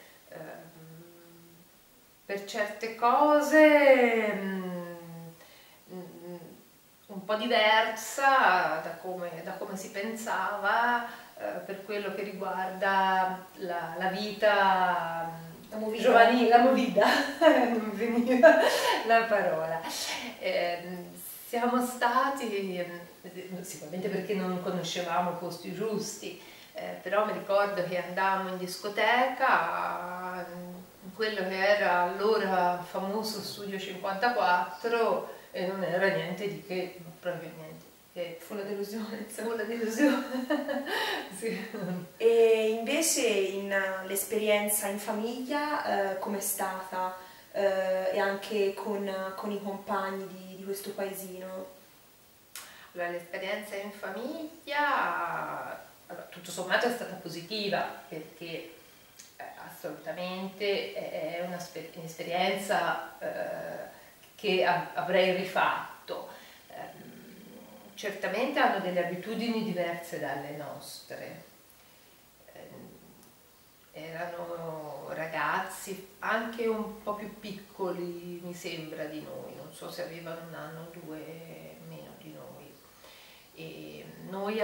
per certe cose un po' diversa da come si pensava, per quello che riguarda la vita giovanile, la movida, non veniva la parola. Siamo stati, sicuramente perché non conoscevamo i posti giusti, però mi ricordo che andavamo in discoteca, in quello che era allora famoso Studio 54, e non era niente di che, proprio niente. Che Fu una delusione. fu una delusione. Sì. E invece l'esperienza in famiglia com'è stata? E anche con i compagni di questo paesino? Allora, l'esperienza in famiglia, allora, tutto sommato è stata positiva, perché assolutamente è un'esperienza che avrei rifatto. Certamente hanno delle abitudini diverse dalle nostre. Erano ragazzi anche un po' più piccoli, mi sembra, di noi, non so se avevano un anno o due meno di noi. E noi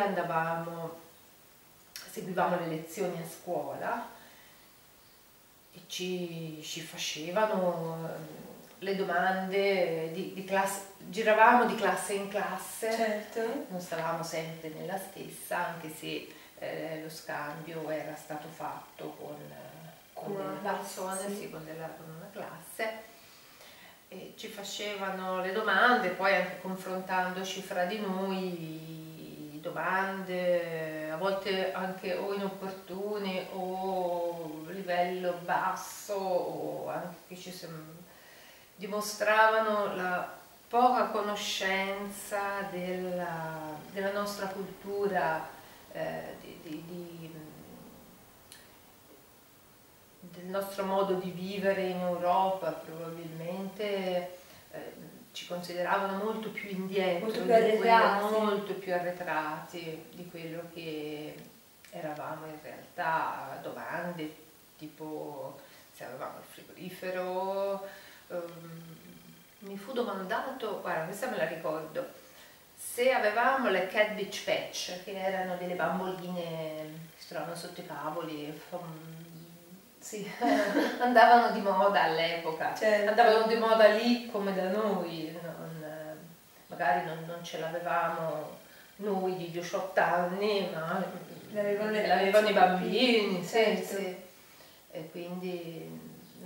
seguivamo le lezioni a scuola e ci facevano le domande di classe, giravamo di classe in classe, Certo. non stavamo sempre nella stessa, anche se lo scambio era stato fatto con delle persone, sì, con una classe. E ci facevano le domande, poi anche confrontandoci fra di noi, domande a volte anche o inopportune o a livello basso, o anche che dimostravano la poca conoscenza della nostra cultura, del nostro modo di vivere in Europa. Probabilmente ci consideravano molto più indietro, molto più arretrati di quello che eravamo in realtà. Domande tipo se avevamo il frigorifero, mi fu domandato, guarda, questa me la ricordo, se avevamo le Cabbage Patch, che erano delle bamboline che si trovano sotto i tavoli, sì, andavano di moda all'epoca, certo. Andavano di moda lì come da noi, magari non ce l'avevamo noi di 18 anni, ma l'avevano i bambini, certo. sì. E quindi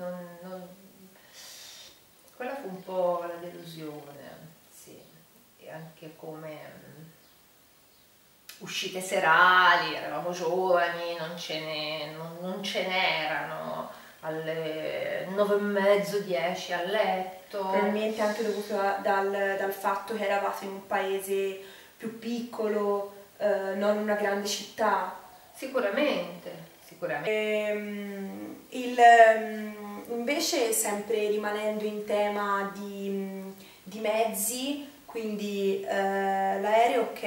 quella fu un po' la delusione, sì, e anche come uscite serali, eravamo giovani, non ce n'erano, alle 9:30, 10 a letto. Probabilmente anche dovuto dal fatto che eravate in un paese più piccolo, non una grande città. Sicuramente. Invece, sempre rimanendo in tema di mezzi, quindi l'aereo, ok,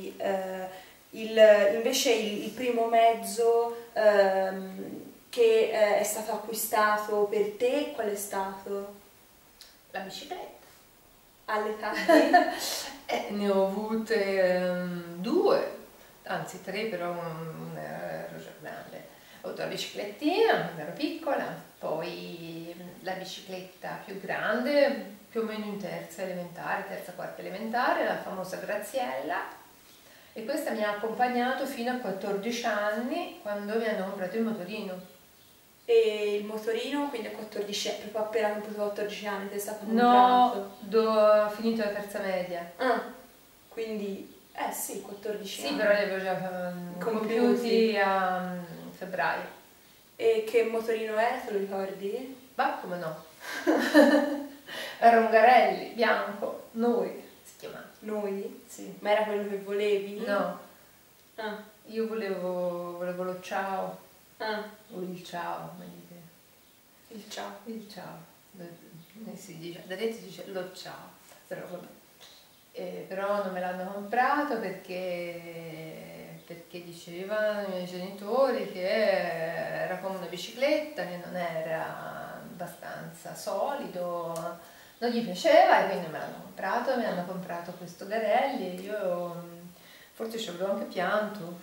invece il primo mezzo che è stato acquistato per te, qual è stato? La bicicletta. All'età Ne ho avute 2, anzi 3, però ero già grande. Ho avuto la biciclettina quando ero piccola, poi la bicicletta più grande, più o meno in terza elementare, terza, quarta elementare, la famosa Graziella, e questa mi ha accompagnato fino a 14 anni, quando mi hanno comprato il motorino. E il motorino, quindi a 14 anni, proprio appena compiuto 14 anni ti è stato comprato? No, ho finito la terza media. Ah, quindi, sì, 14 anni. Sì, però li avevo già compiuti a febbraio. E che motorino è, te lo ricordi? Ma come no? Era un Garelli, bianco, noi si chiamava. Noi? Sì. Ma era quello che volevi? No. Ah. Io volevo lo ciao. Ah. O il ciao, come dite? Il ciao. Il ciao. Si dice, da te si dice lo ciao, però vabbè. Però non me l'hanno comprato perché dicevano i miei genitori che era come una bicicletta, che non era abbastanza solido, non gli piaceva, e quindi me l'hanno comprato. Mi hanno comprato questo Garelli e io forse ci avevo anche pianto.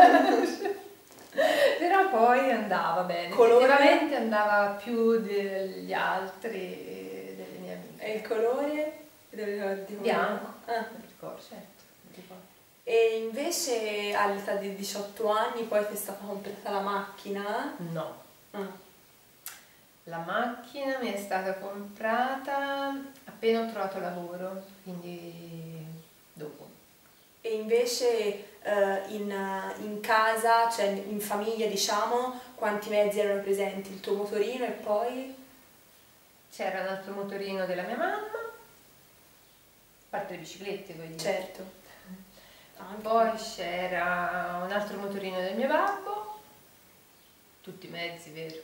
Però poi andava bene, effettivamente andava più degli altri, delle mie amiche. E il colore? Bianco. Mi ricordo, certo. E invece all'età di 18 anni poi ti è stata comprata la macchina? No. La macchina mi è stata comprata appena ho trovato lavoro, quindi dopo. E invece in casa, cioè in famiglia diciamo, quanti mezzi erano presenti? Il tuo motorino e poi? C'era un altro motorino della mia mamma, a parte le biciclette, vuoi dire. Certo. Anche. Poi c'era un altro motorino del mio babbo, tutti mezzi, vero?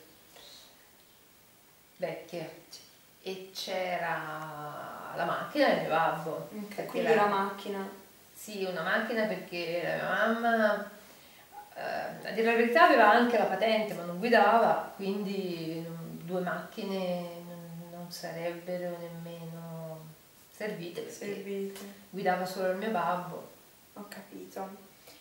Vecchie. E c'era la macchina del mio babbo. Ok, quindi una macchina. Sì, una macchina perché la mia mamma, a dire la verità, aveva anche la patente ma non guidava, quindi due macchine non sarebbero nemmeno servite perché guidava solo il mio babbo. Ho capito.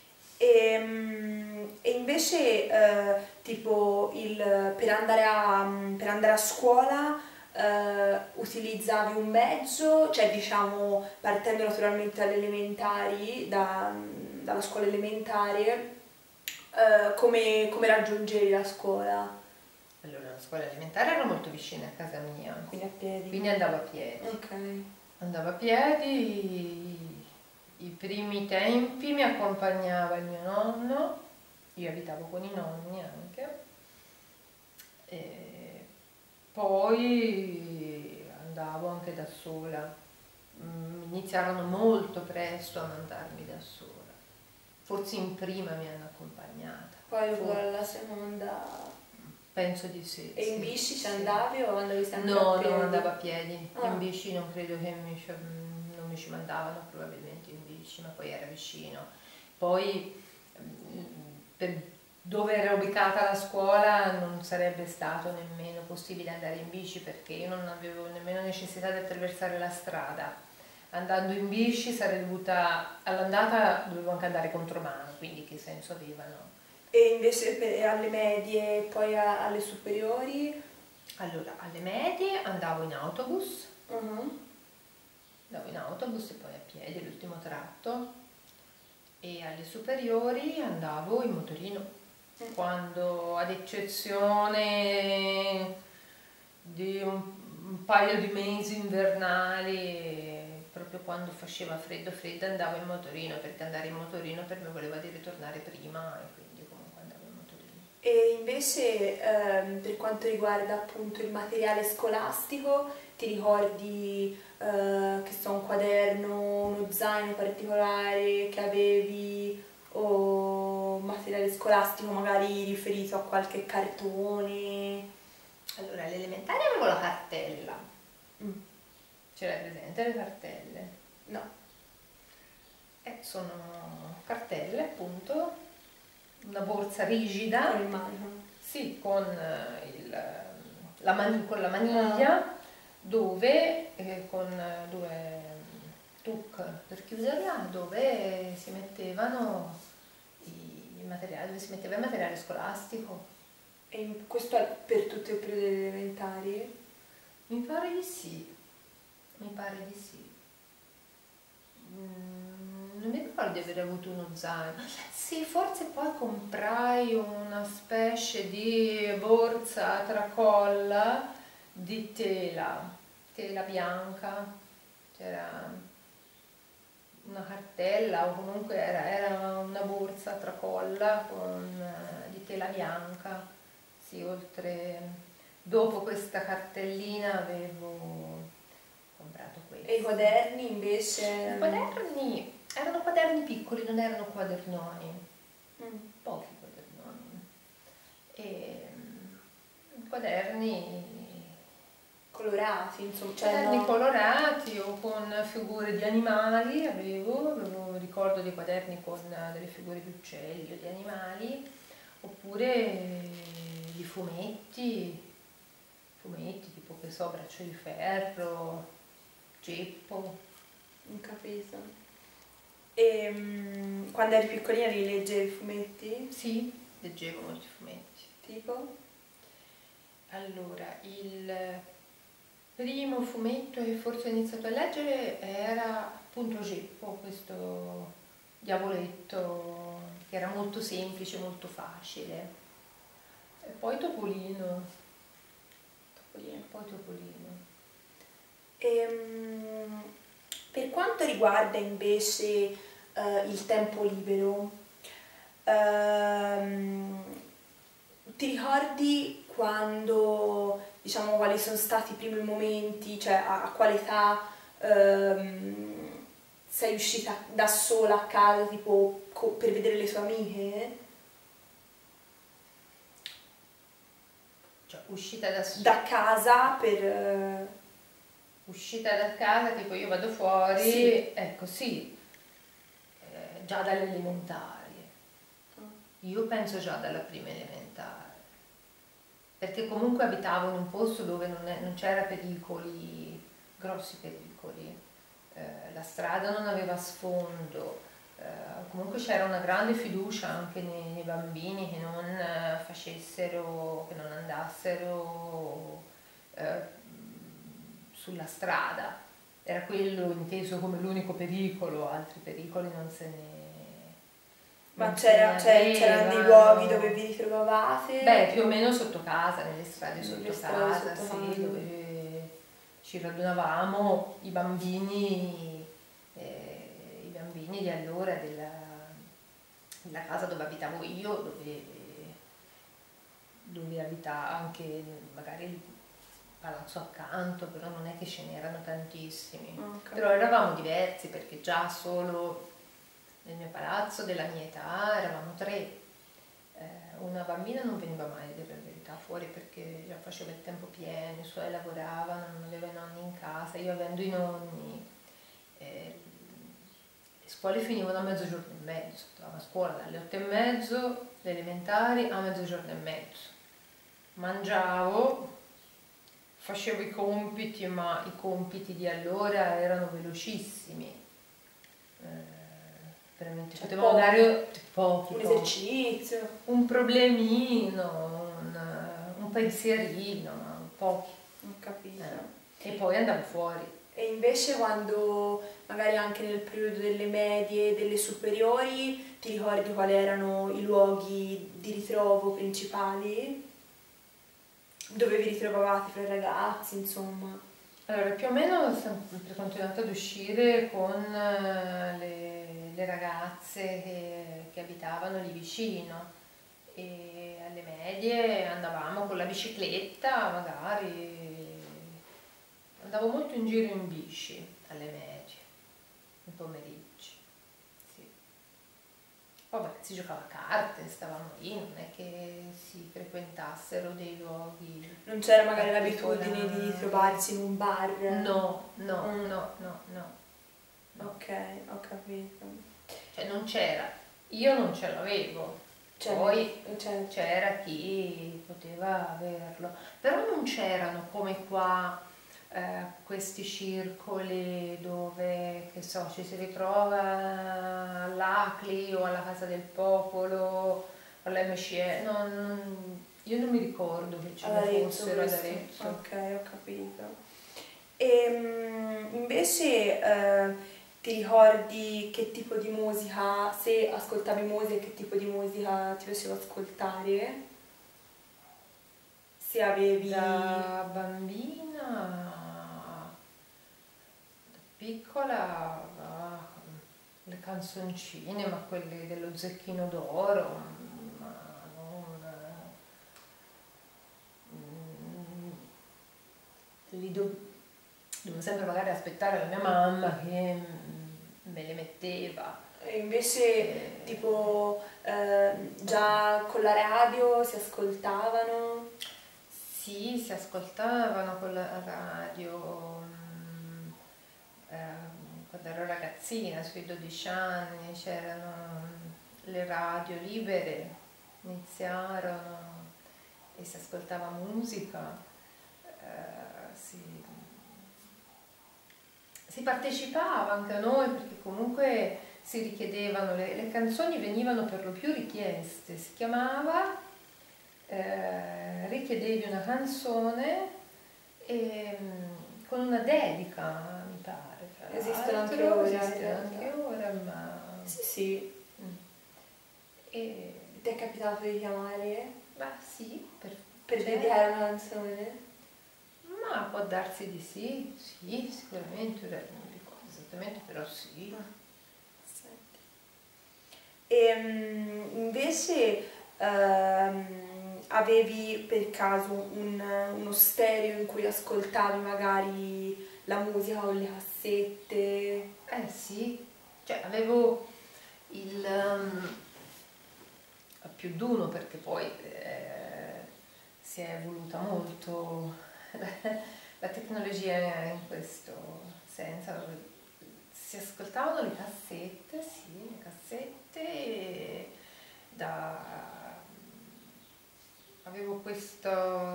E invece tipo per andare a scuola utilizzavi un mezzo, cioè diciamo partendo naturalmente dalle elementari, dalla scuola elementare, come raggiungevi la scuola? Allora, la scuola elementare era molto vicina a casa mia, Quindi a piedi? quindi andavo a piedi. Ok. Andavo a piedi, i primi tempi mi accompagnava il mio nonno, io abitavo con i nonni anche, e poi andavo anche da sola. Iniziarono molto presto a mandarmi da sola, forse in prima mi hanno accompagnata. Poi alla seconda... Penso di sì. E in sì, bici ci sì. andavi o andavi sempre a No, piedi? no, andavo a piedi. Ah. In bici non credo che non mi ci mandavano probabilmente in bici, ma poi era vicino. Poi per dove era ubicata la scuola non sarebbe stato nemmeno possibile andare in bici perché io non avevo nemmeno necessità di attraversare la strada. Andando in bici sarei dovuta, all'andata dovevo anche andare contromano, quindi che senso avevano? E invece alle medie e poi alle superiori? Allora, alle medie andavo in autobus. Uh-huh. Andavo in autobus e poi a piedi l'ultimo tratto, e alle superiori andavo in motorino, quando ad eccezione di un paio di mesi invernali, proprio quando faceva freddo freddo andavo in motorino, perché andare in motorino per me voleva dire tornare prima e quindi comunque andavo in motorino. E invece per quanto riguarda appunto il materiale scolastico, ti ricordi che so, un quaderno, uno zaino particolare che avevi o materiale scolastico magari riferito a qualche cartone? Allora, alle elementari avevo la cartella. Mm. Ce l'hai presente le cartelle? No. Sono cartelle appunto, una borsa rigida. Con il manico. Sì, con con la maniglia dove con due tuc per chiuderla, dove si mettevano i materiali, dove si metteva il materiale scolastico. E questo è per tutto il periodo delle elementari? Mi pare di sì, mi pare di sì. Non mi ricordo di aver avuto uno zaino. Sì, forse poi comprai una specie di borsa a tracolla di tela bianca. C'era una cartella o comunque era una borsa a tracolla di tela bianca. Sì, dopo questa cartellina avevo comprato questo. E i quaderni invece? I quaderni erano quaderni piccoli, non erano quadernoni, pochi quadernoni. E quaderni colorati, insomma, quaderni no. colorati o con figure di animali, avevo ricordo dei quaderni con delle figure di uccelli o di animali, oppure di fumetti tipo che so, Braccio di Ferro, Geppo. Non capito. E quando eri piccolina li leggevi i fumetti? Sì, leggevo molti fumetti. Tipo? Allora, il primo fumetto che forse ho iniziato a leggere era appunto Geppo, questo diavoletto che era molto semplice, molto facile. E poi Topolino. Per quanto riguarda invece il tempo libero, ti ricordi quando, diciamo, quali sono stati i primi momenti, cioè a quale età sei uscita da sola a casa, tipo per vedere le tue amiche? Cioè, uscita da sola. Da casa per... Uscita da casa, tipo io vado fuori, Sì. ecco sì, già dalle elementari. Io penso già dalla prima elementare, perché comunque abitavo in un posto dove non c'era pericoli, grossi pericoli, la strada non aveva sfondo, comunque c'era una grande fiducia anche nei bambini che non facessero, che non andassero sulla strada. Era quello inteso come l'unico pericolo, altri pericoli non se ne Ma non se ne c'erano dei avevano. luoghi dove vi ritrovavate? Beh, più o meno sotto casa, nelle strade Nelle sotto strade casa, sotto sì, casa. dove ci radunavamo i bambini di allora della casa dove abitavo io, dove abita anche magari il palazzo accanto, però non è che ce n'erano tantissimi. Okay. Però eravamo diversi perché già solo nel mio palazzo della mia età eravamo 3. Una bambina non veniva mai, a dire la verità, fuori perché già faceva il tempo pieno, i suoi lavoravano, non aveva i nonni in casa, io avendo i nonni, le scuole finivano a mezzogiorno e mezzo, andavamo a scuola dalle 8:30, le elementari, a mezzogiorno e mezzo. Mangiavo, facevo i compiti, ma i compiti di allora erano velocissimi. Veramente, Cioè, potevamo dare pochi, un esercizio. un problemino, un pensierino, ma pochi. Ho capito. E poi andavo fuori. E invece quando, magari anche nel periodo delle medie, delle superiori, ti ricordi quali erano i luoghi di ritrovo principali? Dove vi ritrovavate fra i ragazzi, insomma? Allora, più o meno ho sempre continuato ad uscire con le ragazze che abitavano lì vicino, e alle medie andavamo con la bicicletta, magari andavo molto in giro in bici alle medie, nei pomeriggi, sì. Poi beh, si giocava a carte, stavamo lì, non è che si frequentassero dei luoghi. Non c'era magari l'abitudine di particolari. trovarsi in un bar? No, no, Mm. no. Ok, ho capito. Cioè non c'era, io non ce l'avevo, Cioè, poi cioè, c'era chi poteva averlo, però non c'erano come qua questi circoli dove, che so, ci si ritrova all'Acli o alla Casa del Popolo, all'MCE, io non mi ricordo che ce ne Arezzo, fossero ad questo. Arezzo. Ok, ho capito. E invece ti ricordi che tipo di musica, se ascoltavi musica, che tipo di musica ti piaceva ascoltare? Se avevi... Da bambina, da piccola, le canzoncine, ma quelle dello Zecchino d'Oro, ma non... lì dovevo sempre magari aspettare la mia mamma che me le metteva. E invece tipo già con la radio si ascoltavano? Sì, si ascoltavano con la radio, quando ero ragazzina, sui 12 anni, c'erano le radio libere, iniziarono e si ascoltava musica, si partecipava anche a noi perché comunque si richiedevano, le canzoni venivano per lo più richieste, si chiamava, richiedevi una canzone con una dedica, mi pare, fra Esistono anche l'altro, ora, esistono anche ora, ma... Sì, sì. E, Ti è capitato di chiamare ma sì, per cioè, dedicare una canzone? Ma può darsi di sì, sì, sicuramente, non mi ricordo esattamente, però sì. Senti. E invece avevi per caso uno stereo in cui ascoltavi magari la musica o le cassette? Eh sì, cioè avevo il più d'uno perché poi si è evoluta molto la tecnologia in questo senso. Si ascoltavano le cassette, sì, le cassette avevo questo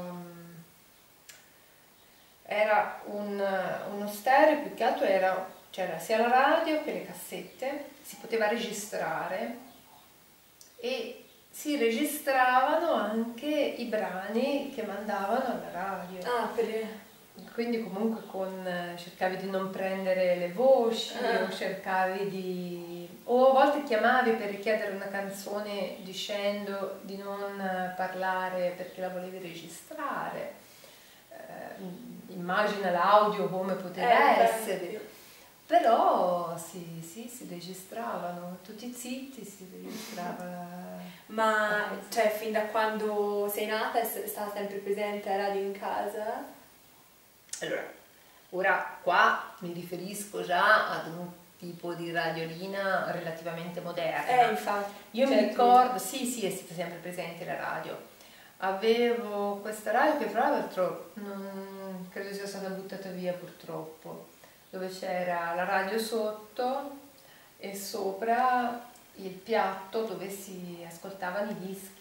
era uno stereo, più che altro c'era sia la radio che le cassette, si poteva registrare e si registravano anche i brani che mandavano alla radio. Ah, Quindi comunque cercavi di non prendere le voci o cercavi o a volte chiamavi per richiedere una canzone dicendo di non parlare perché la volevi registrare. Immagina l'audio come poteva essere, però si registravano, tutti zitti si registrava. Ma cioè fin da quando sei nata è stata sempre presente la radio in casa? Allora, ora qua mi riferisco già ad un tipo di radiolina relativamente moderna. Infatti. Io mi ricordo, sì, è stata sempre presente la radio. Avevo questa radio che tra l'altro non credo sia stata buttata via purtroppo, dove c'era la radio sotto e sopra il piatto dove si ascoltavano i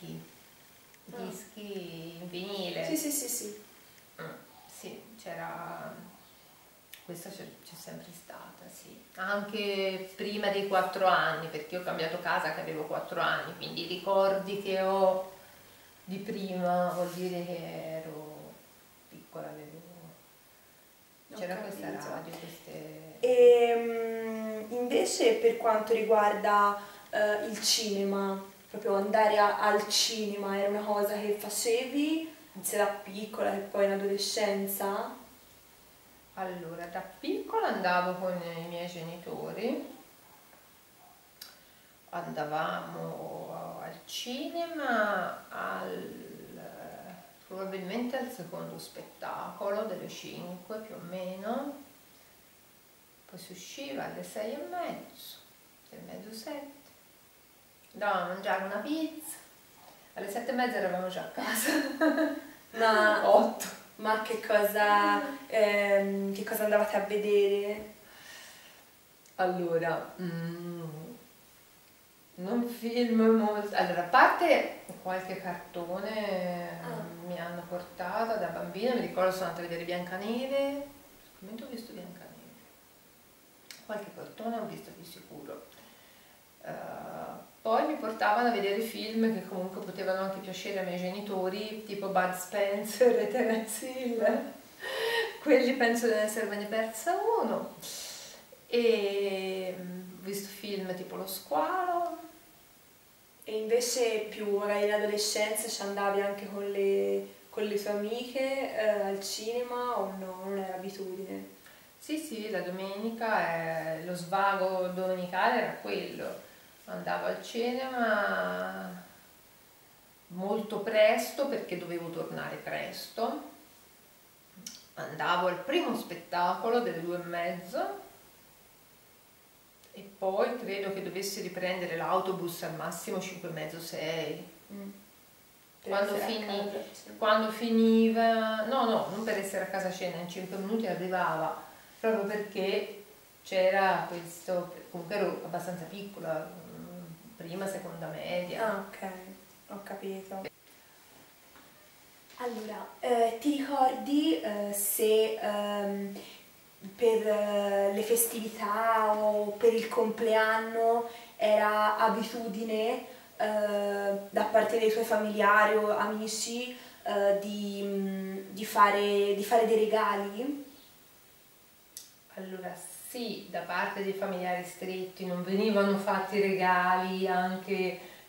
dischi in vinile. Sì. Sì, questa c'è sempre stata, sì. Anche prima dei 4 anni, perché io ho cambiato casa che avevo 4 anni, quindi i ricordi che ho di prima vuol dire che ero piccola, c'era questa radio, E invece per quanto riguarda il cinema, proprio andare al cinema, era una cosa che facevi sia da piccola che poi in adolescenza? Allora, da piccola andavo con i miei genitori, andavamo al cinema probabilmente al secondo spettacolo delle 5 più o meno, poi si usciva alle 6:30, 6:30, 7, andavamo a mangiare una pizza, alle 7:30 eravamo già a casa. Ma 8. Ma che cosa andavate a vedere? Allora, non film molto. Allora, a parte qualche cartone mi hanno portata da bambina, mi ricordo sono andata a vedere Biancaneve, sicuramente ho visto Biancaneve, qualche cartone ho visto di sicuro. Poi mi portavano a vedere film che comunque potevano anche piacere ai miei genitori, tipo Bud Spencer e Terence Hill. Quelli penso di essermene persa uno. E ho visto film tipo Lo Squalo. E invece più magari in adolescenza ci andavi anche con le tue amiche al cinema o no? Non era abitudine? Sì, la domenica, lo svago domenicale era quello. Andavo al cinema molto presto perché dovevo tornare presto. Andavo al primo spettacolo delle 2:30 e poi credo che dovessi riprendere l'autobus al massimo 5:30, 6. Quando finiva, no, non per essere a casa a cena, in 5 minuti arrivava, proprio perché c'era questo, comunque ero abbastanza piccola, prima, seconda media. Ah, ok, ho capito. Allora, ti ricordi se per le festività o per il compleanno era abitudine da parte dei tuoi familiari o amici di fare dei regali? Allora sì, da parte dei familiari stretti non venivano fatti regali anche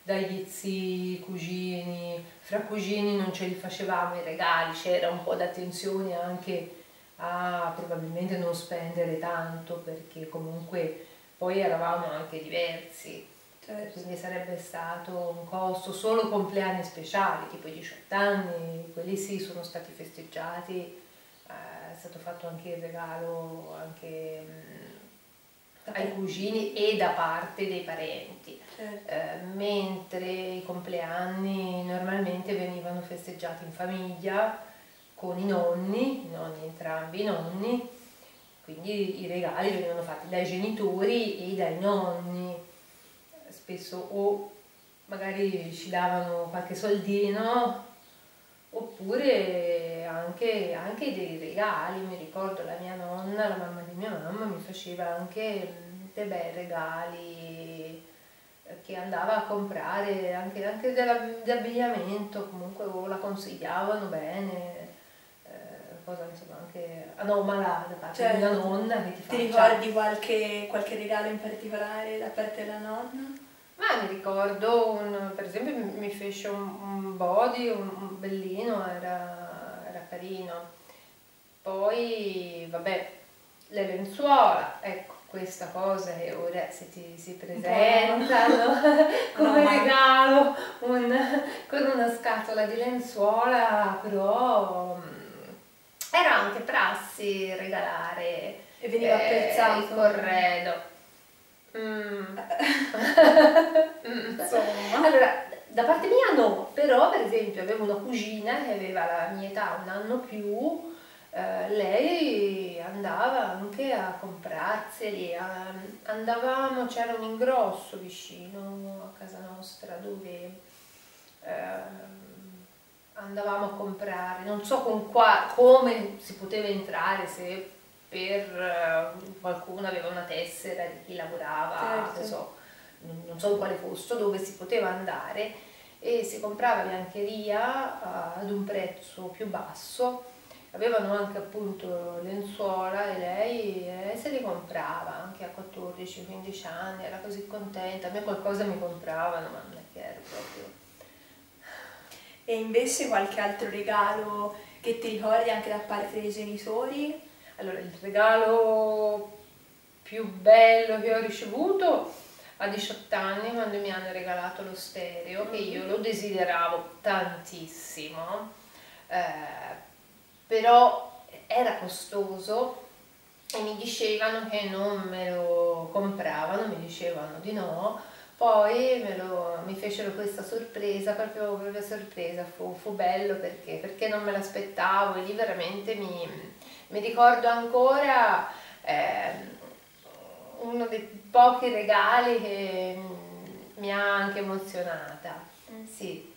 dagli zii, cugini, fra cugini non ce li facevamo i regali, c'era un po' d'attenzione anche a probabilmente non spendere tanto, perché comunque poi eravamo anche diversi, quindi sarebbe stato un costo. Solo compleanni speciali, tipo i 18 anni, quelli sì sono stati festeggiati, è stato fatto anche il regalo anche ai cugini e da parte dei parenti, mentre i compleanni normalmente venivano festeggiati in famiglia con i nonni, entrambi i nonni, quindi i regali venivano fatti dai genitori e dai nonni, spesso o magari ci davano qualche soldino oppure anche dei regali. Mi ricordo la mia nonna, la mamma di mia mamma, mi faceva anche dei bei regali che andava a comprare, anche di abbigliamento, comunque o la consigliavano bene, cosa insomma anche anomala da parte di una nonna che ti ricordi qualche regalo in particolare da parte della nonna? Ma mi ricordo, per esempio mi fece un body, un bellino, era carino. Poi, vabbè, le lenzuola, ecco, questa cosa che ora si presentano come regalo, con una scatola di lenzuola, però era anche prassi regalare e veniva apprezzato il corredo. Allora, da parte mia no, però per esempio avevo una cugina che aveva la mia età, un anno più, lei andava anche a comprarseli, andavamo, c'era un ingrosso vicino a casa nostra dove andavamo a comprare, non so come si poteva entrare, se per qualcuno aveva una tessera di chi lavorava, non so in quale posto, dove si poteva andare e si comprava biancheria ad un prezzo più basso. Avevano anche appunto lenzuola e lei se li comprava anche a 14-15 anni, era così contenta. A me qualcosa mi compravano, ma non è che ero proprio. E invece qualche altro regalo che ti ricordi anche da parte dei genitori? Allora, il regalo più bello che ho ricevuto a 18 anni, quando mi hanno regalato lo stereo, che io lo desideravo tantissimo, però era costoso e mi dicevano che non me lo compravano, mi dicevano di no. Poi mi fecero questa sorpresa, proprio sorpresa, fu bello perché non me l'aspettavo e lì veramente mi ricordo ancora uno dei pochi regali che mi ha anche emozionata. Sì.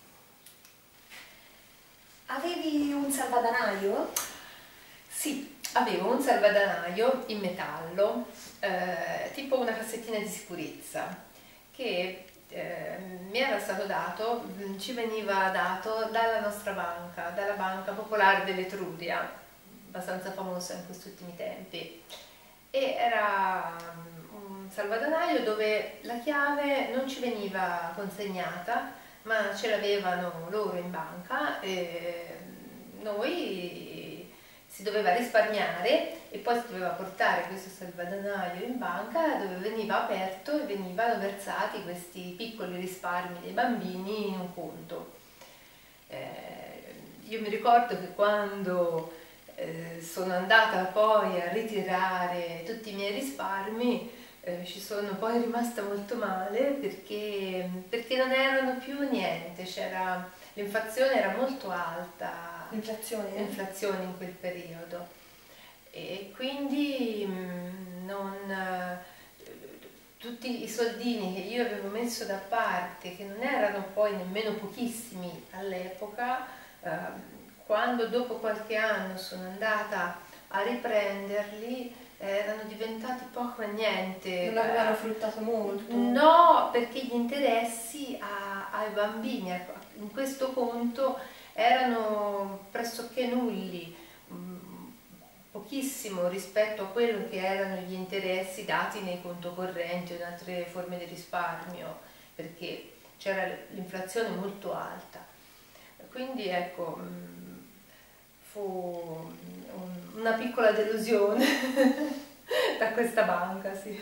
Avevi un salvadanaio? Sì, avevo un salvadanaio in metallo, tipo una cassettina di sicurezza, che mi era stato dato, ci veniva dato dalla nostra banca, dalla Banca Popolare dell'Etruria, abbastanza famosa in questi ultimi tempi, e era un salvadanaio dove la chiave non ci veniva consegnata, ma ce l'avevano loro in banca e noi si doveva risparmiare e poi si doveva portare questo salvadanaio in banca dove veniva aperto e venivano versati questi piccoli risparmi dei bambini in un conto. Io mi ricordo che quando sono andata poi a ritirare tutti i miei risparmi, ci sono poi rimasta molto male perché non erano più niente, l'inflazione era molto alta. L'inflazione in quel periodo e quindi tutti i soldini che io avevo messo da parte, che non erano poi nemmeno pochissimi all'epoca, quando dopo qualche anno sono andata a riprenderli erano diventati poco e niente. Non avevano fruttato molto? No, perché gli interessi ai bambini in questo conto erano pressoché nulli, pochissimo rispetto a quello che erano gli interessi dati nei conto correnti o in altre forme di risparmio, perché c'era l'inflazione molto alta. Quindi ecco, fu una piccola delusione da questa banca, sì.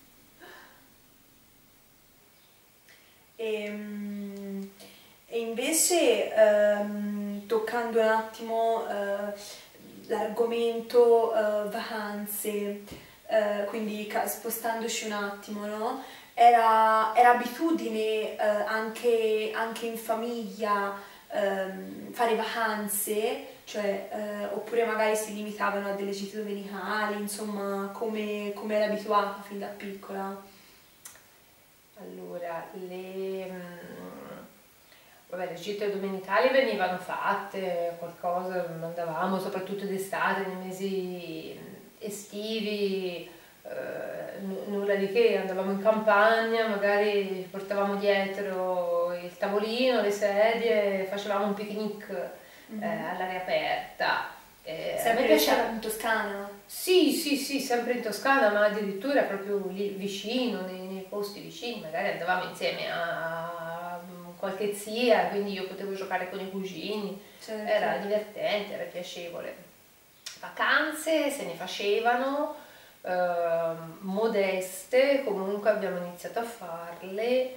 E invece, toccando un attimo l'argomento vacanze, quindi spostandoci un attimo, no? Era abitudine anche in famiglia fare vacanze, cioè, oppure magari si limitavano a delle gite domenicali, insomma, come era abituata fin da piccola? Allora, vabbè, le gite domenicali venivano fatte, qualcosa andavamo, soprattutto d'estate, nei mesi estivi, nulla di che, andavamo in campagna, magari portavamo dietro il tavolino, le sedie, facevamo un picnic all'aria aperta. A me Sempre piaceva. in Toscana? Sì, sì, sì, sempre in Toscana, ma addirittura proprio lì vicino, nei posti vicini, magari andavamo insieme a qualche zia, quindi io potevo giocare con i cugini, Certo. era divertente, era piacevole. Vacanze se ne facevano, modeste, comunque abbiamo iniziato a farle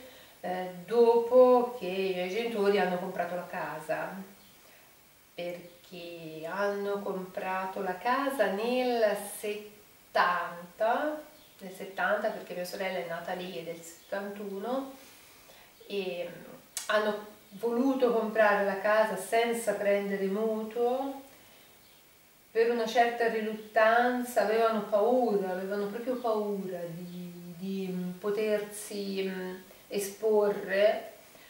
dopo che i miei genitori hanno comprato la casa, perché hanno comprato la casa nel 70, perché mia sorella è nata lì, è del 71, e hanno voluto comprare la casa senza prendere mutuo per una certa riluttanza, avevano proprio paura di potersi esporre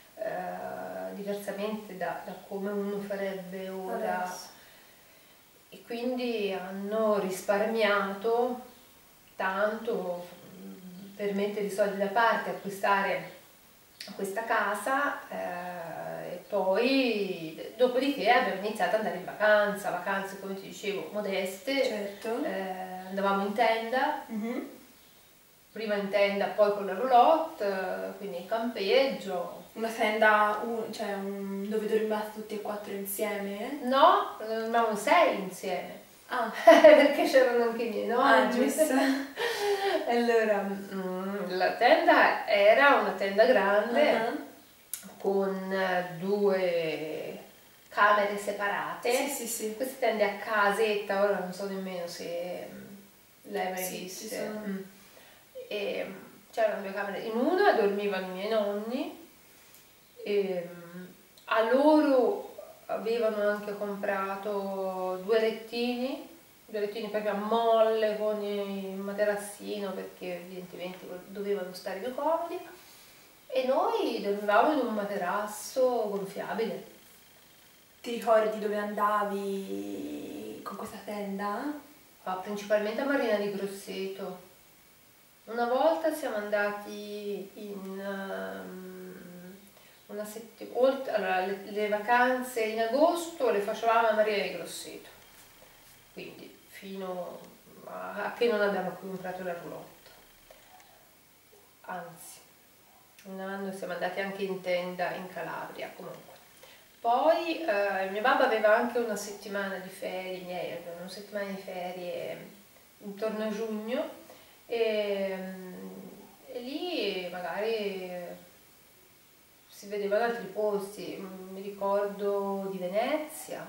diversamente da come uno farebbe ora. Adesso. E quindi hanno risparmiato tanto per mettere i soldi da parte, acquistare questa casa e poi dopodiché abbiamo iniziato ad andare in vacanza, vacanze come ti dicevo modeste, Certo. andavamo in tenda, Mhm. prima in tenda poi con la roulotte, quindi in campeggio. Una tenda, cioè dove dormivate tutti e quattro insieme? No, dormivamo 6 insieme. Ah, Perché c'erano anche i miei nonni. giusto. Allora, la tenda era una tenda grande Ah. con 2 camere separate. Sì, sì, sì. Queste tende a casetta, ora non so nemmeno se le hai mai Sì, viste. ci sono. E c'erano 2 camere, in una dormivano i miei nonni e a loro avevano anche comprato 2 lettini proprio a molle con il materassino perché evidentemente dovevano stare più comodi e noi dormivamo in un materasso gonfiabile. Ti ricordi dove andavi con questa tenda? Principalmente a Marina di Grosseto. Una volta siamo andati in una settimana, allora le vacanze in agosto le facevamo a Marina di Grosseto, quindi fino a che non abbiamo comprato la roulotte. Anzi, un anno siamo andati anche in tenda in Calabria comunque. Poi mio babbo aveva anche una settimana di ferie, i miei avevano una settimana di ferie intorno a giugno e lì magari si vedevano altri posti, mi ricordo di Venezia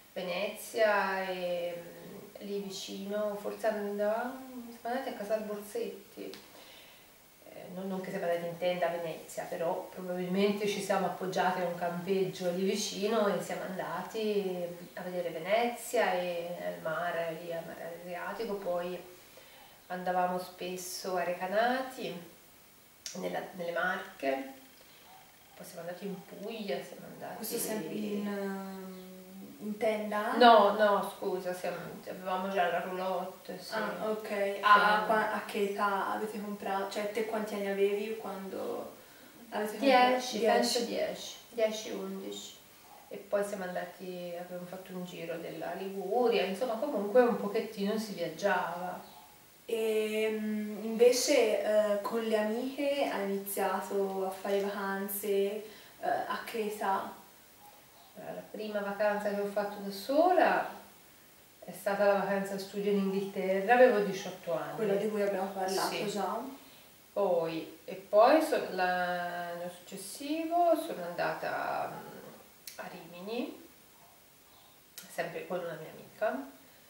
e lì vicino, forse siamo andati a Casal Borsetti, non che siamo andati in tenda a Venezia, però probabilmente ci siamo appoggiati a un campeggio lì vicino e siamo andati a vedere Venezia e al mare, lì al mare Adriatico, poi andavamo spesso a Recanati, nelle Marche, poi siamo andati in Puglia, siamo andati... Questo sempre in tenda? No, scusa, avevamo già la roulotte, sì. Ah, ok. Siamo- A che età avete comprato? Cioè, te quanti anni avevi quando avete comprato? 10, penso 10, 11. E poi siamo andati, abbiamo fatto un giro della Liguria, insomma comunque un pochettino si viaggiava. E invece con le amiche hai iniziato a fare vacanze a che età? La prima vacanza che ho fatto da sola è stata la vacanza studio in Inghilterra, avevo 18 anni. Quella di cui abbiamo parlato Sì. già. Poi l'anno successivo sono andata a Rimini, sempre con una mia amica.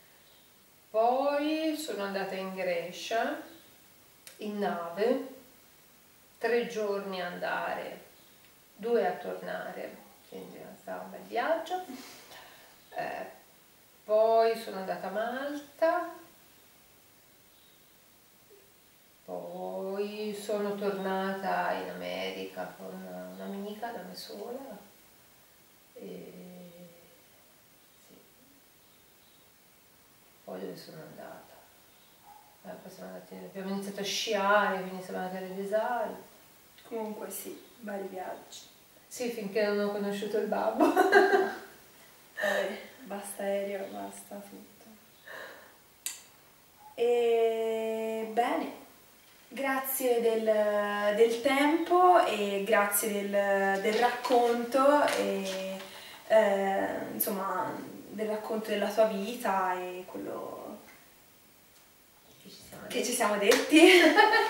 Poi sono andata in Grecia, in nave, 3 giorni a andare, 2 a tornare, quindi è stato un bel viaggio. Poi sono andata a Malta, poi sono tornata in America con un'amica da me sola. E sì. Poi dove sono andata? Poi abbiamo iniziato a sciare, quindi siamo andati alle Desali. Comunque sì, vari viaggi. Sì, finché non ho conosciuto il babbo. Basta aereo, basta tutto. E bene, grazie del tempo e grazie del racconto e insomma del racconto della tua vita e quello che ci siamo detti.